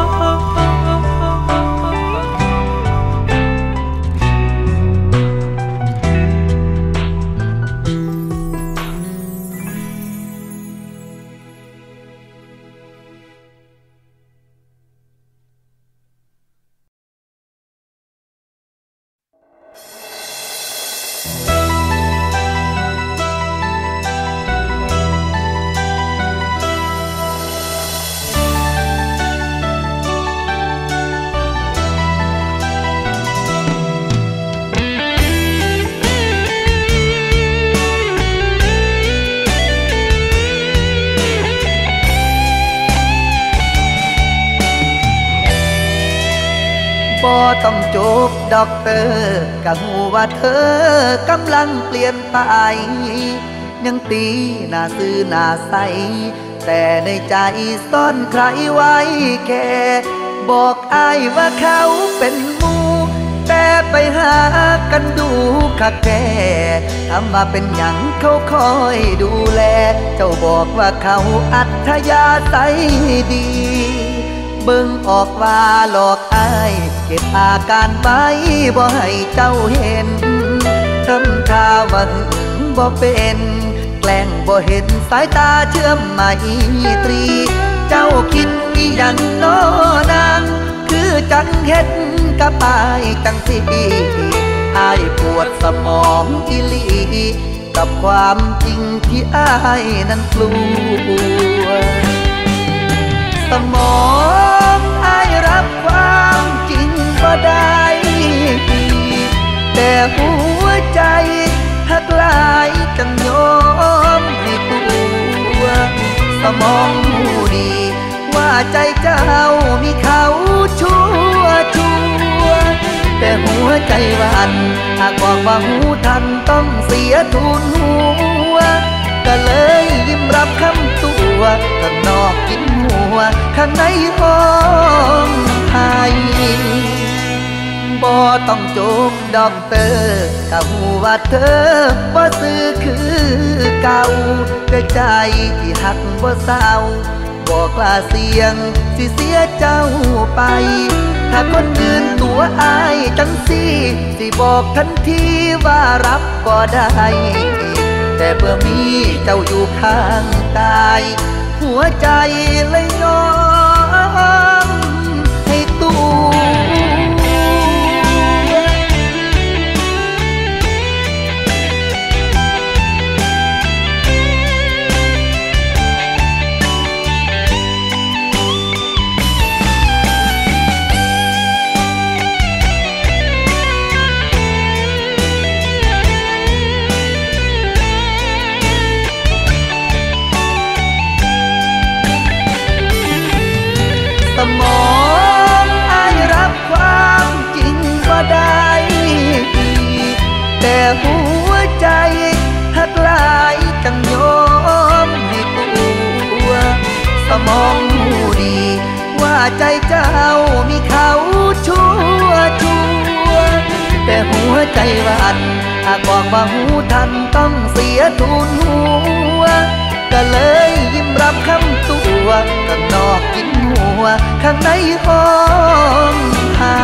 บ่ต้องจบด็อกเตอร์ก็หูว่าเธอกำลังเปลี่ยนไปยังตีหน้าซื่อหน้าใสแต่ในใจซ่อนใครไว้แค่บอกอ้ายว่าเขาเป็นหมู่แต่ไปหากันดูคักแท้ทำมาเป็นหยังเขาคอยดูแลเจ้าบอกว่าเขาอัธยาศัยดีเบิ่งออกว่าหลอกอ้ายเก็บอาการไว้บ่ให้เจ้าเห็นทำท่าว่าหึงบ่เป็นแกล้งบ่เห็นสายตาเชื่อมไมตรีเจ้าคิดอีหยังน้อนางคือจังเฮ็ดกับอายจังสิอายปวดสมองอีหลีกับความจริงที่อายนั้นกลัวสมองอายรับความจริงบ่ได้แต่หัวใจหักหลายจังยอมให้ตัวสมองหูดีว่าใจเจ้ามีเขาชั่วชั่วแต่หัวใจหวันหากบอกว่าหูทันต้องเสียทุนหัวก็เลยยิ้มรับคำตัวข้างนอกกินหัวข้างในห้องไห้บ่ต้องโจมดอกเตอร์ก็หูว่าเธอบ่ซื้อคือเก่าแต่ใจที่หักบ่เศร้าบ่กล้าเสี่ยงสิเสียเจ้าไปถ้าคนอื่นตัวอายจังสิสิบอกทันทีว่ารับก็ได้แต่เมื่อมีเจ้าอยู่ข้างกายหัวใจเลยยอมให้ตัวสมองอายรับความจริงบ่ได้แต่หัวใจหักหลายจังยอมให้ตัวสมองหูดีว่าใจเจ้ามีเขาชั่วชั่วแต่หัวใจหวันหากบอกว่าหูทันต้องเสียทุนหัวก็เลยยิ้มรับคำตัวข้างนอกกินหัวข้างในห้องไห้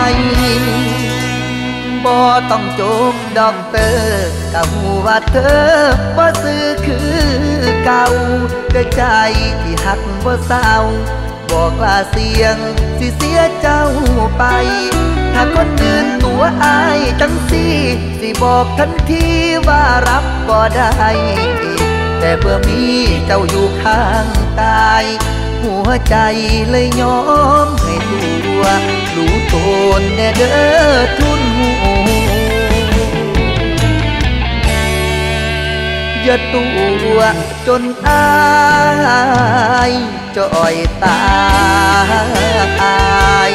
บ่ต้องโจมดอกเตอร์ก็หูว่าเธอบ่ซื้อคือเก่าแต่ใจที่หักบ่เศร้าบ่กล้าเสี่ยงสิเสียเจ้าไปถ้าคนอื่นตัวอายจังสิสิบอกทันทีว่ารับก็ได้แต่เมื่อมีเจ้าอยู่ข้างกายหัวใจเลยยอมให้ตัวรู้ตนแน่เด้อทุนหูอย่าตัวจนอายจ่อยตาย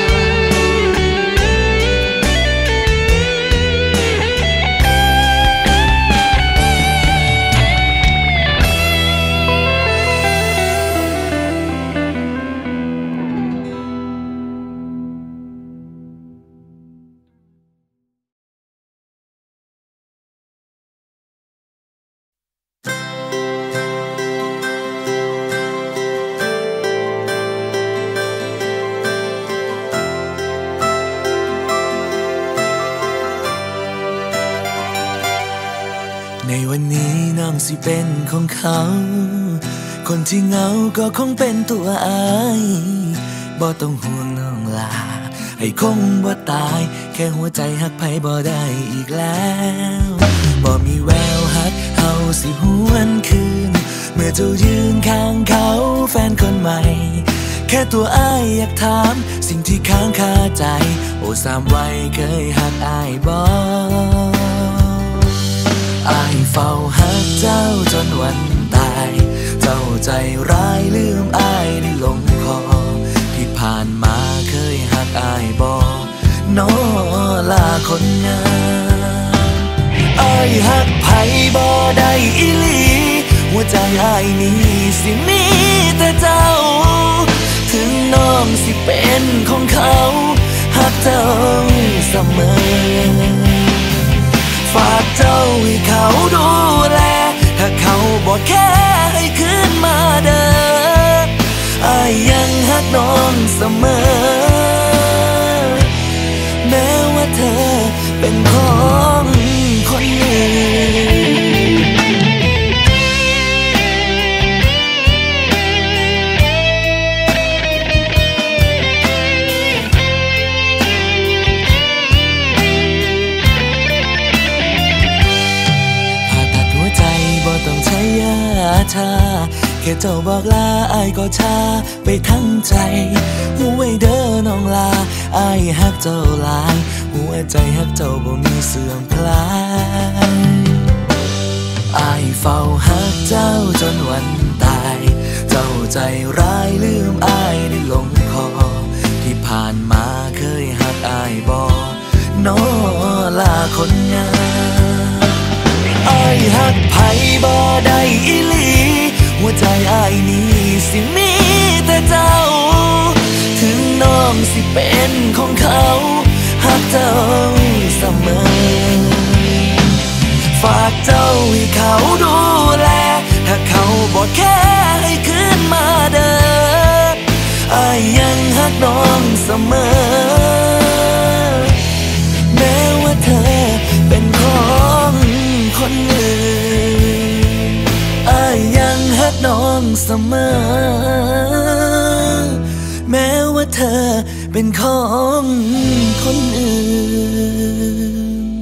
ในวันนี้น้องสิเป็นของเขาคนที่เหงาก็คงเป็นตัวอายบ่ต้องห่วงน้องลาให้คงบ่ตายแค่หัวใจหักไผบ่ได้อีกแล้วบ่มีแววฮักเฮาสิหวนคืนเมื่อเจ้ายืนข้างเขาแฟนคนใหม่แค่ตัวอ้ายอยากถามสิ่งที่ค้างคาใจโอ้สามวัยเคยหักอ้ายบ่อ้ายเฝ้าหักเจ้าจนวันตายเจ้าใจร้ายลืมอ้ายได้ลงคอที่ผ่านมาเคยหักอ้ายบ่น้อลาคนงามอ้ายหักไผบ่ได้อีหลีหัวใจอ้ายนี้สิมีแต่เจ้าถึงน้องสิเป็นของเขาหักเจ้าเสมอฝากเจ้าให้เขาดูแลถ้าเขาบอกแค่ให้คืนมาเด้ออ้ายยังหักน้องเสมอแม้ว่าเธอเป็นของคนอื่นค่เจ้าบอกลาอ้ายก็ชาไปทั้งใจหูไว้เด้อน้องลาอ้ายฮักเจ้าหลายหัวใจฮักเจ้าบ่มีเสื่อมคลายอ้ายเฝ้าฮักเจ้าจนวันตายเจ้าใจร้ายลืมอ้ายได้ลงคอที่ผ่านมาเคยฮักอ้ายบ่น้อลาคนงามอ้ายฮักไผบ่ได้อีหลีหัวใจอ้ายนี้สิมีแต่เจ้าถึงน้องสิเป็นของเขาฮักเจ้าเสมอฝากเจ้าให้เขาดูแลถ้าเขาบ่แค่ให้คืนมาเด้ออ้ายยังฮักน้องเสมอแม้ว่าเธอเป็นของคนอื่นอ้ายยังฮักน้องเสมอแม้ว่าเธอเป็นของคนอื่น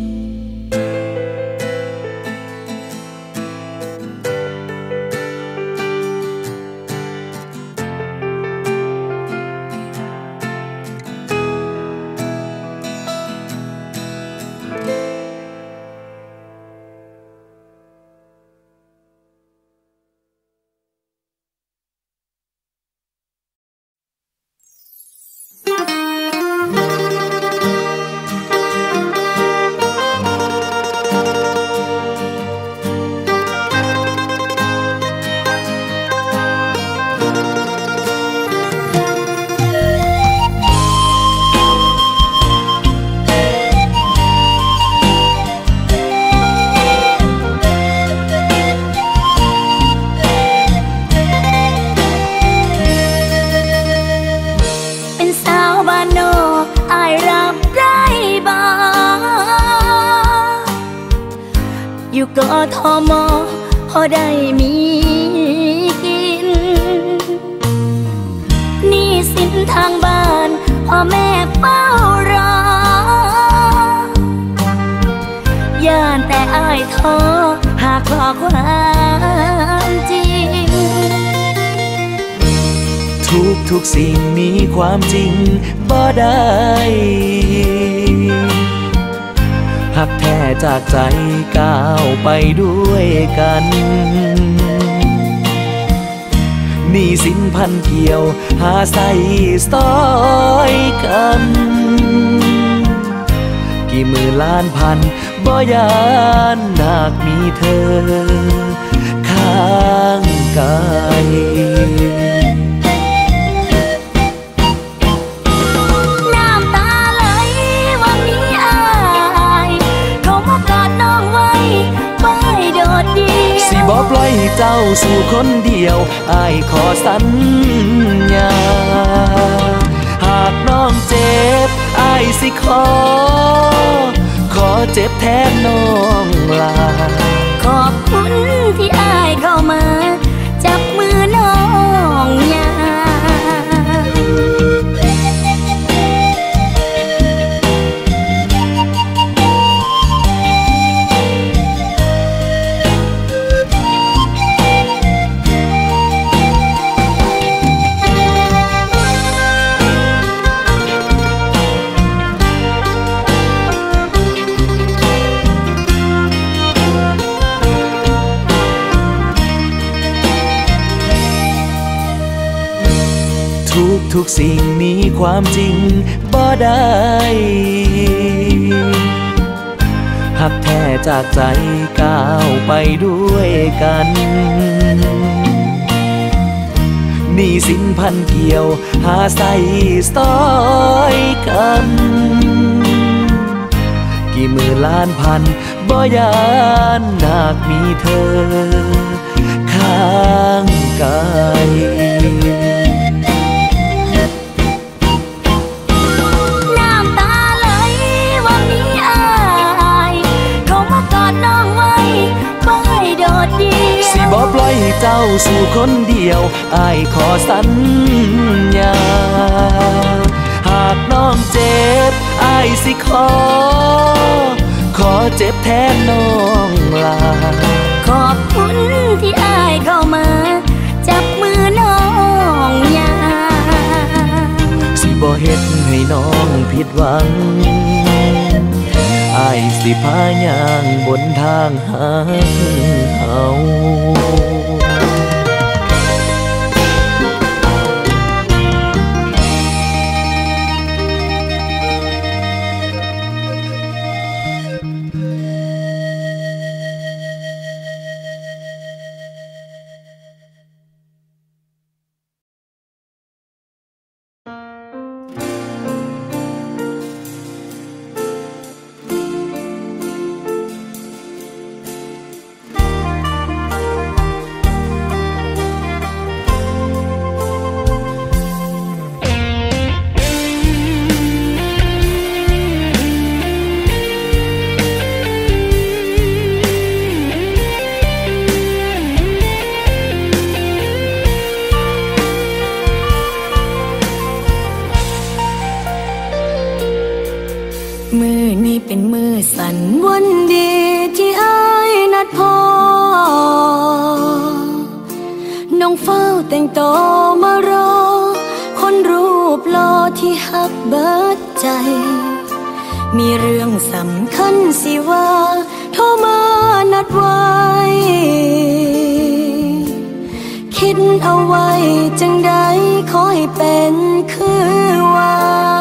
กทมพอได้มีกินหนี้สินทางบ้านพ่อแม่เฝ้ารอย่านแต่อ้ายท้อหากบอกความจริงทุกทุกสิ่งมีความจริงบ่ได้หักแท้จากใจก้าวไปด้วยกันหนี้สินพันเกี่ยวหาใส่ซอยกันกี่หมื่นล้านพันบ่ยานหากมีเธอข้างกายสิบ่ปล่อยให้เจ้าสู่คนเดียวอ้ายขอสัญญาหากน้องเจ็บอ้ายสิขอขอเจ็บแทนน้องลาขอบคุณที่อ้ายเข้ามาจับมือน้องยาทุกทุกสิ่งมีความจริงบ่ได้หักแท้จากใจก้าวไปด้วยกันหนี้สินพันเกี่ยวหาใส่ซอยกันกี่หมื่นล้านพันบ่ยานหากมีเธอข้างกายสิบ่ปล่อยให้เจ้าสู่คนเดียวอ้ายขอสัญญาหากน้องเจ็บอ้ายสิขอขอเจ็บแทนน้องลาขอบคุณที่อ้ายเข้ามาจับเฮ็ดให้น้องผิดหวังอ้ายสิพาย่างบนทางหาเฮามือนี้เป็นมือสันวันดีที่อ้ายนัดพอน้องเฝ้าแต่งตัวมารอคนรูปหล่อที่ฮักเบิดใจมีเรื่องสำคัญสิว่าโทรมานัดไว้คิดเอาไว้จังใดขอให้เป็นคือว่า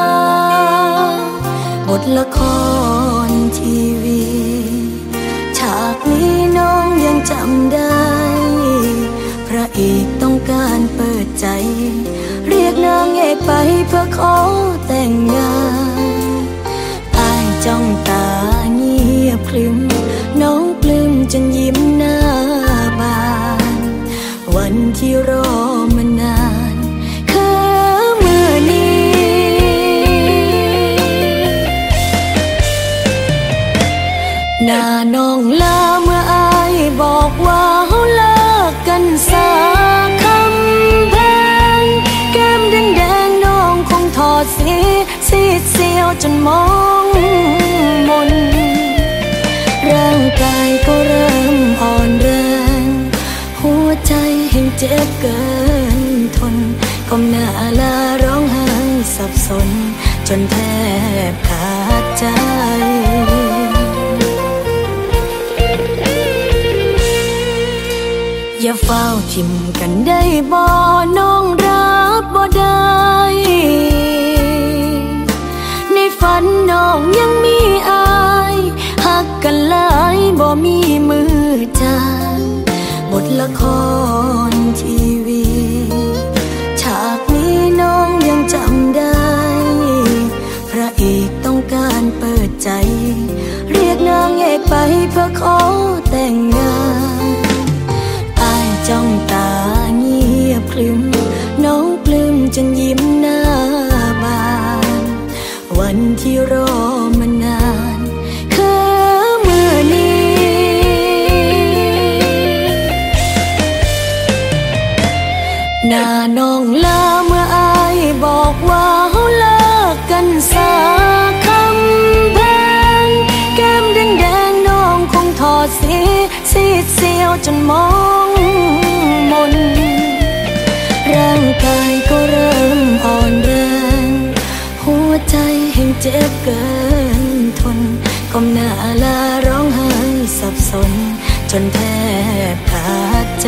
บทละครทีวีฉากนี้น้องยังจำได้พระเอกต้องการเปิดใจเรียกนางเอกไปเพื่อขอแต่งงานอ้ายจ้องตาเงียบคลึ้มน้องปลื้มจนยิ้มหน้าบานวันที่รอมานานคือมื้อนี้หน้าน้องลาเมื่ออายบอกว่าเฮาเลิกกันซะคำแพงแก้มแดงๆน้องคงถอดสีซีดเซียวจนมองมนร่างกายก็เริ่มอ่อนแรงหัวใจแห่งเจ็บเกินทนก้มหน้าลาร้องไห้สับสนจนแทบขาดใจอย่าเฝ้าทิ่มกันได้บ่น้องรับบ่ได้ในฝันน้องยังมีอายหักกันหลายบ่มีมือจางบทละครทีวีฉากนี้น้องยังจำได้พระเอกต้องการเปิดใจเรียกนางเอกไปเพื่อขอแต่งงานจ้องตาเงียบคลึ้มน้องปลื้มจนยิ้มหน้าบานวันที่รอมานานคือมื้อนี้หน้าน้องลาเมื่ออายบอกว่าเฮาเลิกกันซะคำแพงแก้มแดงๆน้องคงถอดสีซีดเซียวจนมองมนร่างกายก็เริ่มอ่อนแรงหัวใจแห่งเจ็บเกินทนก้มหน้าลาร้องไห้สับสนจนแทบขาดใจ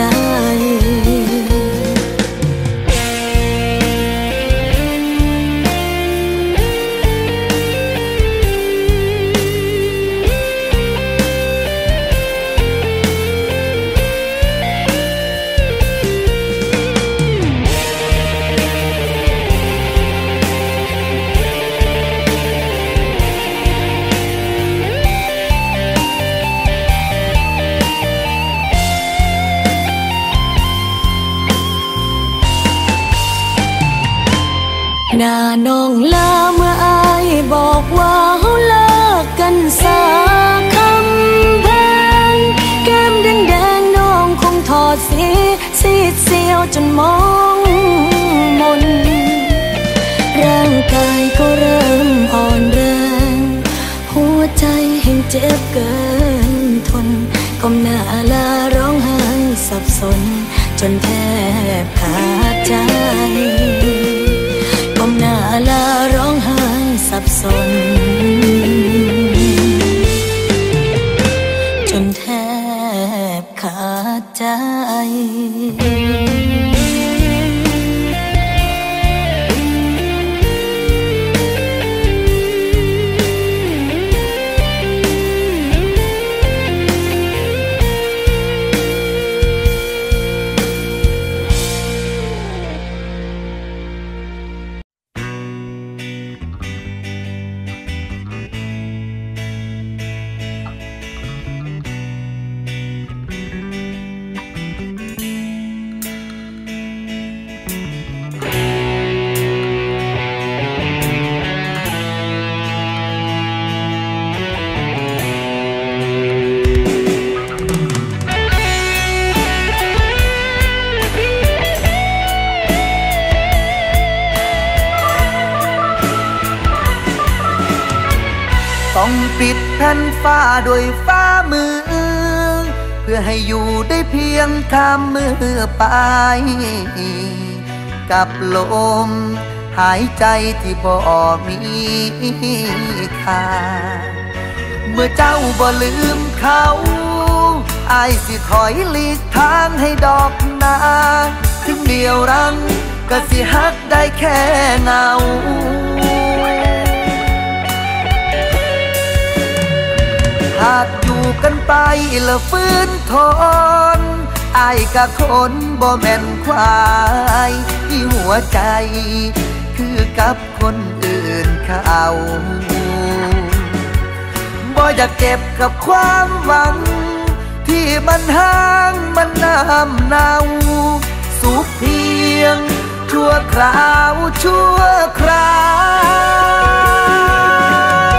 หน้าน้องลาเมื่ออายบอกว่าเฮาเลิกกันซะคำแพงแก้มแดงๆน้องคงถอดสีซีดเซียวจนมองมนร่างกายก็เริ่มอ่อนแรงหัวใจแห่งเจ็บเกินทนก้มหน้าลาร้องไห้สับสนจนแทบขาดใจก้มหน้าลาต้องปิดแผ่นฟ้าด้วยฟ้ามือเพื่อให้อยู่ได้เพียงข้ามมือไปกับลมหายใจที่บ่มีค่าเมื่อเจ้าบ่ลืมเขาอายสิถอยหลีกทางให้ดอกนาถึงเดียวรังก็สิฮักได้แค่เงาหากอยู่กันไปละฟื้นทนอายกะคนบ่แม่นควายที่หัวใจคือกับคนอื่นเขาบ่อยากเก็บกับความหวังที่มันห่างมันน้ำเนาสุขเพียงชั่วคราวชั่วคราว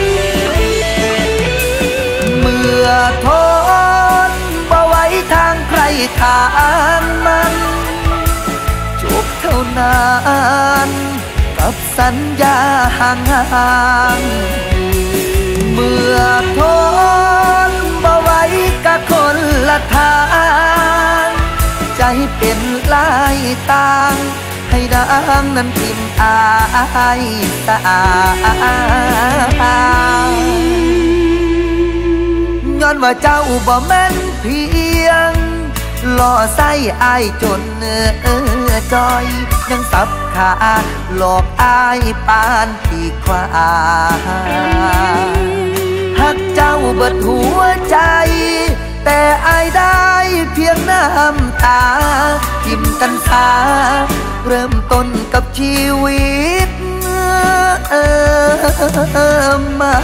เมื่อทนบ่ไหวทางใครทางมันจบเท่านั้นกับสัญญาห่างๆเมื่อทนบ่ไหวกับคนละทางใจเป็นลายต่างให้ดังนั้นทิมอายตาย้อนว่าเจ้าบ่แม่นเพียงล่อไส้อายจนเนื้อจอยยังสับขาหลอกอายปานปีกว่าหักเจ้าเบิดหัวใจแต่อายได้เพียงน้ำตาทิมกันสาเริ่มต้นกับชีวิตใหม่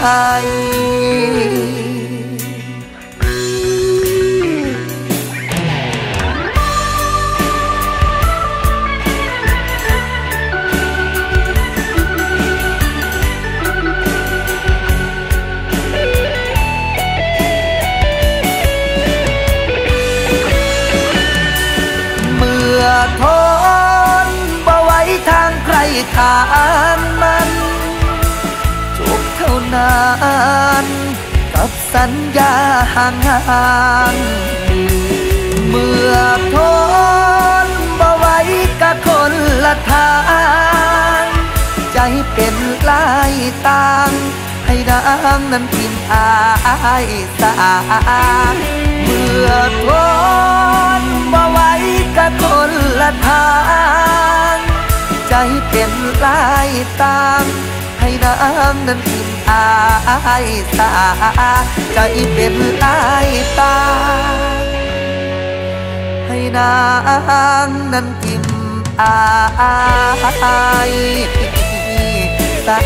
ทนบ่ไหวทางใครทางมันจบเท่านั้นกับสัญญาห่างๆเมื่อทนบ่ไหวกับคนละทางใจเป็นลายต่างให้ดังนั้นทิมอายสาเมื่อทนบ่ไหวกับคนละทางใจเป็นลายต่างให้นางนั้นทิมอายสาใจเป็นลายต่างให้นางนั้นทิมอายสา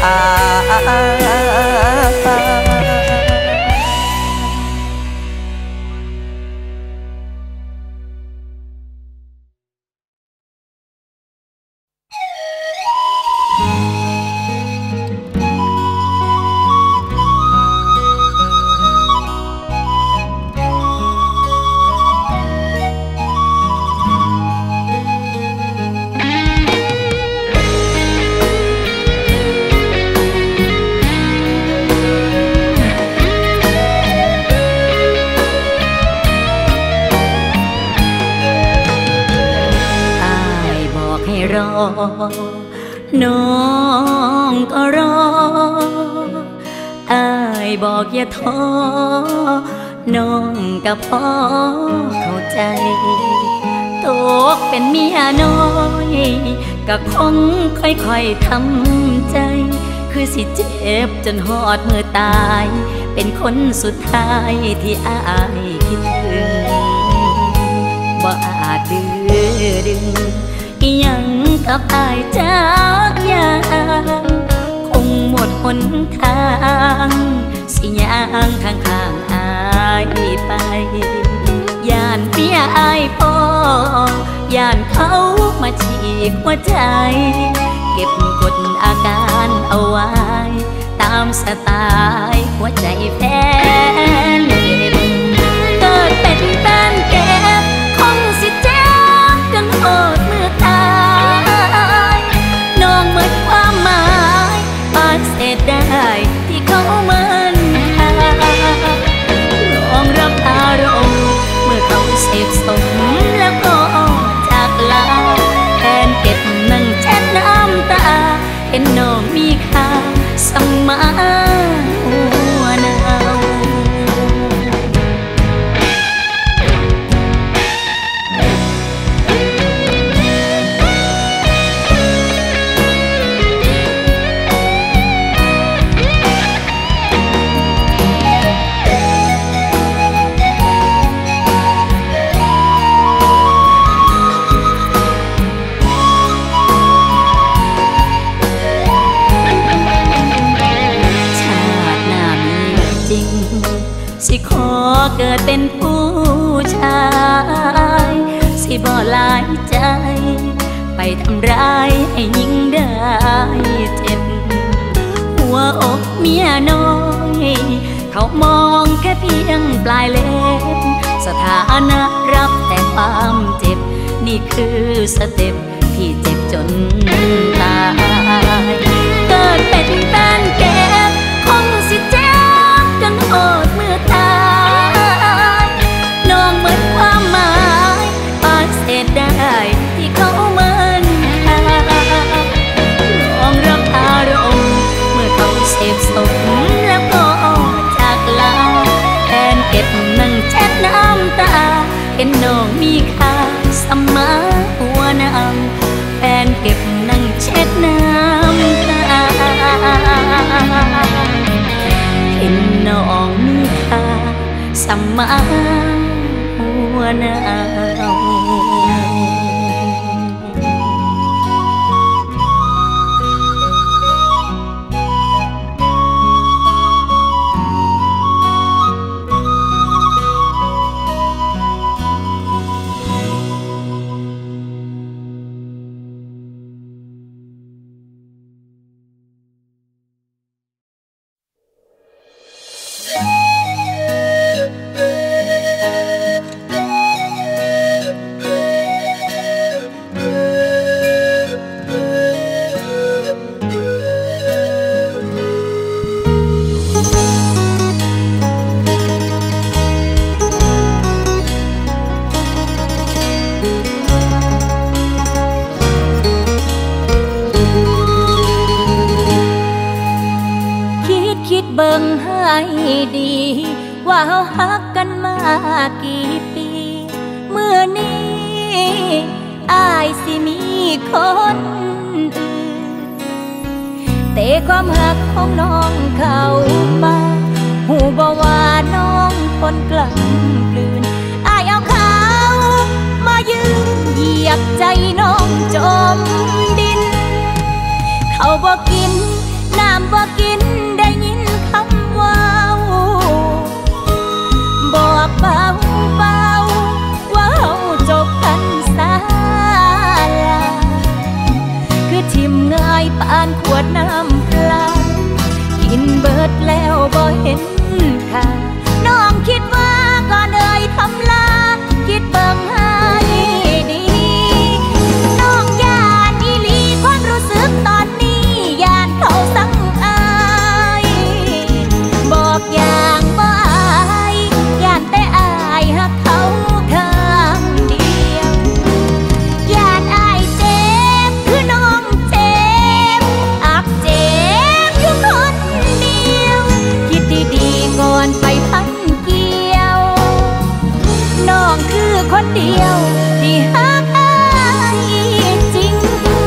น้องก็รออ้ายบอกอย่าท้อน้องก็พอเข้าใจตกเป็นเมียน้อยก็คงค่อยๆทำใจคือสิเจ็บจนหอดมือตายเป็นคนสุดท้ายที่อ้ายคิดถึงบ่อาจดื้อดึงยังกับอายจากอย่างคงหมดหนทางสิย่างข้างข้างอายไปย่านเปียอายพอย่านเขามาฉีกหัวใจเก็บกดอาการเอาไว้ตามสไตล์หัวใจแฟนเกิดเป็นแฟนเก็บคงสิเจ็บจนหดมือตายน้องหมดความหมายปานเศษได้ที่เขาเหมือนเกิดเป็นผู้ชายสิบ่หลายใจไปทำร้ายให้ยิ่งได้เจ็บหัวอกเมียน้อยเขามองแค่เพียงปลายเล็บสถานะรับแต่ความเจ็บนี่คือสเต็ปที่เจ็บจนตายเกิดเป็นแฟนแกคงสิเจ็บจนโหดมือตายน้องเหมือนความหมายปากเศษได้ที่เขาเหมือนลองรับอารมณ์เมื่อเขาเสพสมแล้วก็จากลาแฟนเก็บนั่งเช็ดน้ำตาเห็นน้องมีค่าสมาหัวนางแฟนเก็บนั่งเช็ดน้ำตาเห็นน้องมีค่าสมาหัวนางเบิ่งให้ดีว่าเฮาฮักกันมากี่ปีเมื่อนี้อ้ายสิมีคนอื่นแต่ความฮักของน้องเข้ามาหูบ่ว่าน้องคนกล้ำกลืนอ้ายเอาเขามายืนเหยียบใจน้องจมดินเขาบ่กินน้ำบ่กินได้ยินคำว่าบอกเบาเบาว่าเฮาจบกันซาลาคือทิ่มง่ายปานขวดน้ำปลากินเบิดแล้วบ่เห็นค่าน้องคิดว่าก่อนเอ่ยทำลาคิดเบิ่งให้ดีน้องย่านอีหลีความรู้สึกตอนนี้ย่านเขาสั่งบอกอย่างบ่อายย่านแต่อายหักเขาข้างเดียวย่านอายเจ็บคือน้องเจ็บอักเจ็บอยู่คนเดียวคิดดีๆก่อนไปพันเกี่ยวน้องคือคนเดียวที่หักอายจริง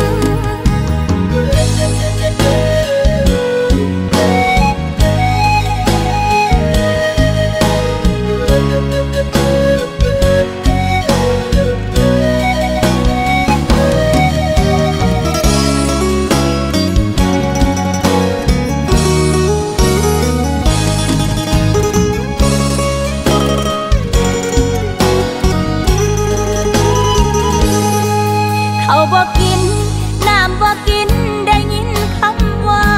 เขาบ่กินน้ำบ่กินได้ยินคำว่า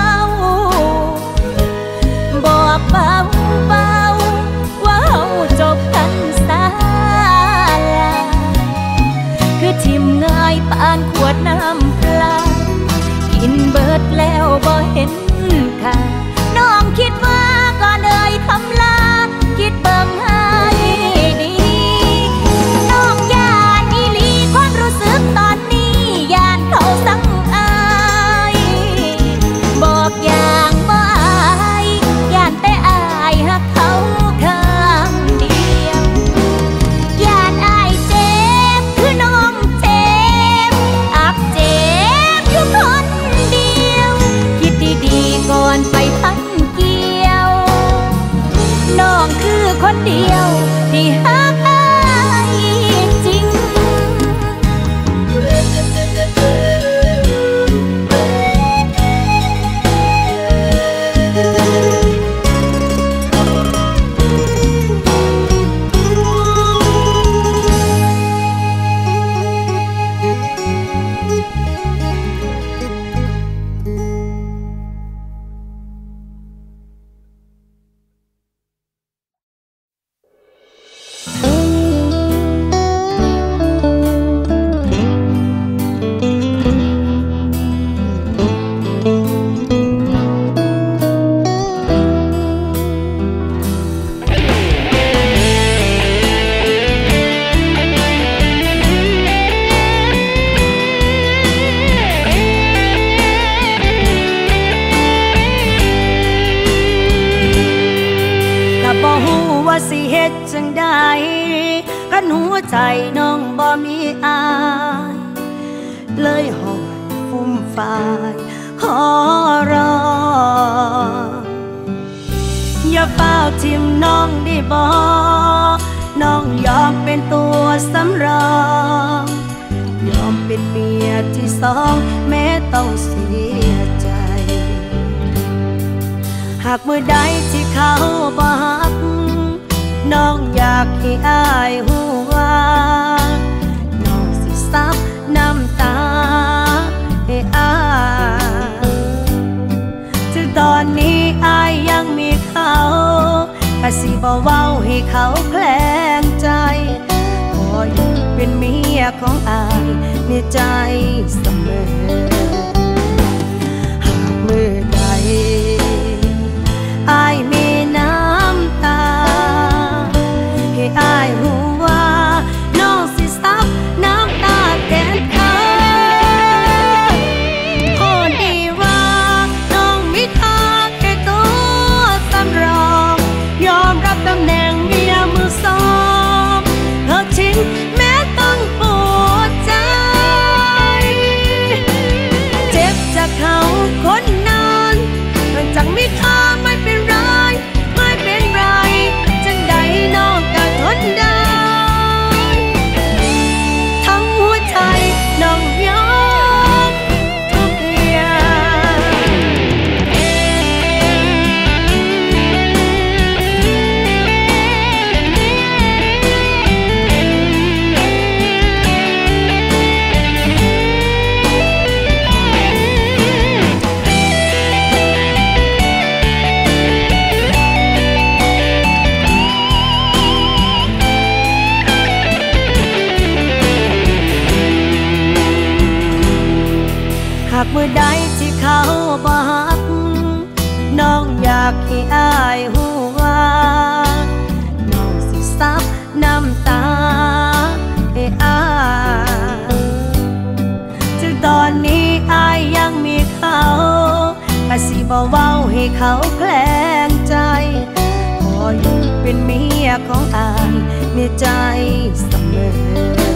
บอกเบาเบาว่าเฮาจบกันซาลาคือทิ่มง่ายปานขวดน้ำปลากินเบิดแล้วบ่เห็นค่าน้องคิดว่าก่อนเอ่ยทำลาคิดเบิ่งให้ดีน้องย่านอีหลีความรู้สึกตอนนี้ย่านเขาสั่งอายบอกอย่างบ่อายย่านแต่อายหักเขาข้างเดียวย่านอายเจ็บคือน้องเจ็บอักเจ็บอยู่คนเดียวคิดดีๆก่อนไปพันเกี่ยวน้องคือคนเดีนหัวใจน้องบ่มีอายเลยหอยฟุ้มฝ่ายขอร้องอย่าเฝ้าทิมน้องได้บ่น้องยอมเป็นตัวสำรองยอมเป็นเมียที่สองแม้ต้องเสียใจหากมือใดที่เขาบ่ฮักน้องอยากให้อายหูว่าน้องสิซับน้ำตาให้อายถึงตอนนี้อายยังมีเขาก็สิบ่เว้าให้เขาแคลงใจขออยู่เป็นเมียของอายในใจเสมอหากมือใดอายมีน้ำตาให้อายหูว่าน้องสิซับน้ำตาแทนเขาขอดีว่าน้องมีค่าแค่ตัวสำรองยอมรับตำแหน่งเมียมือสองเธอชิงแม้ต้องปวดใจเจ็บจากเขาคนนั้นจังมีค่าไม่เป็นไรไม่เป็นไรจังใดน้องก็ทนได้ทั้งหัวใจน้องยอมทุกหากมือใดที่เขาบ่ฮักน้องอยากให้อายหูว่าน้องสิซับน้ำตาให้อายถึงตอนนี้อายยังมีเขาก็สิบ่เว้าให้เขาแคลงใจขออยู่เป็นเมียของอายในใจเสมอ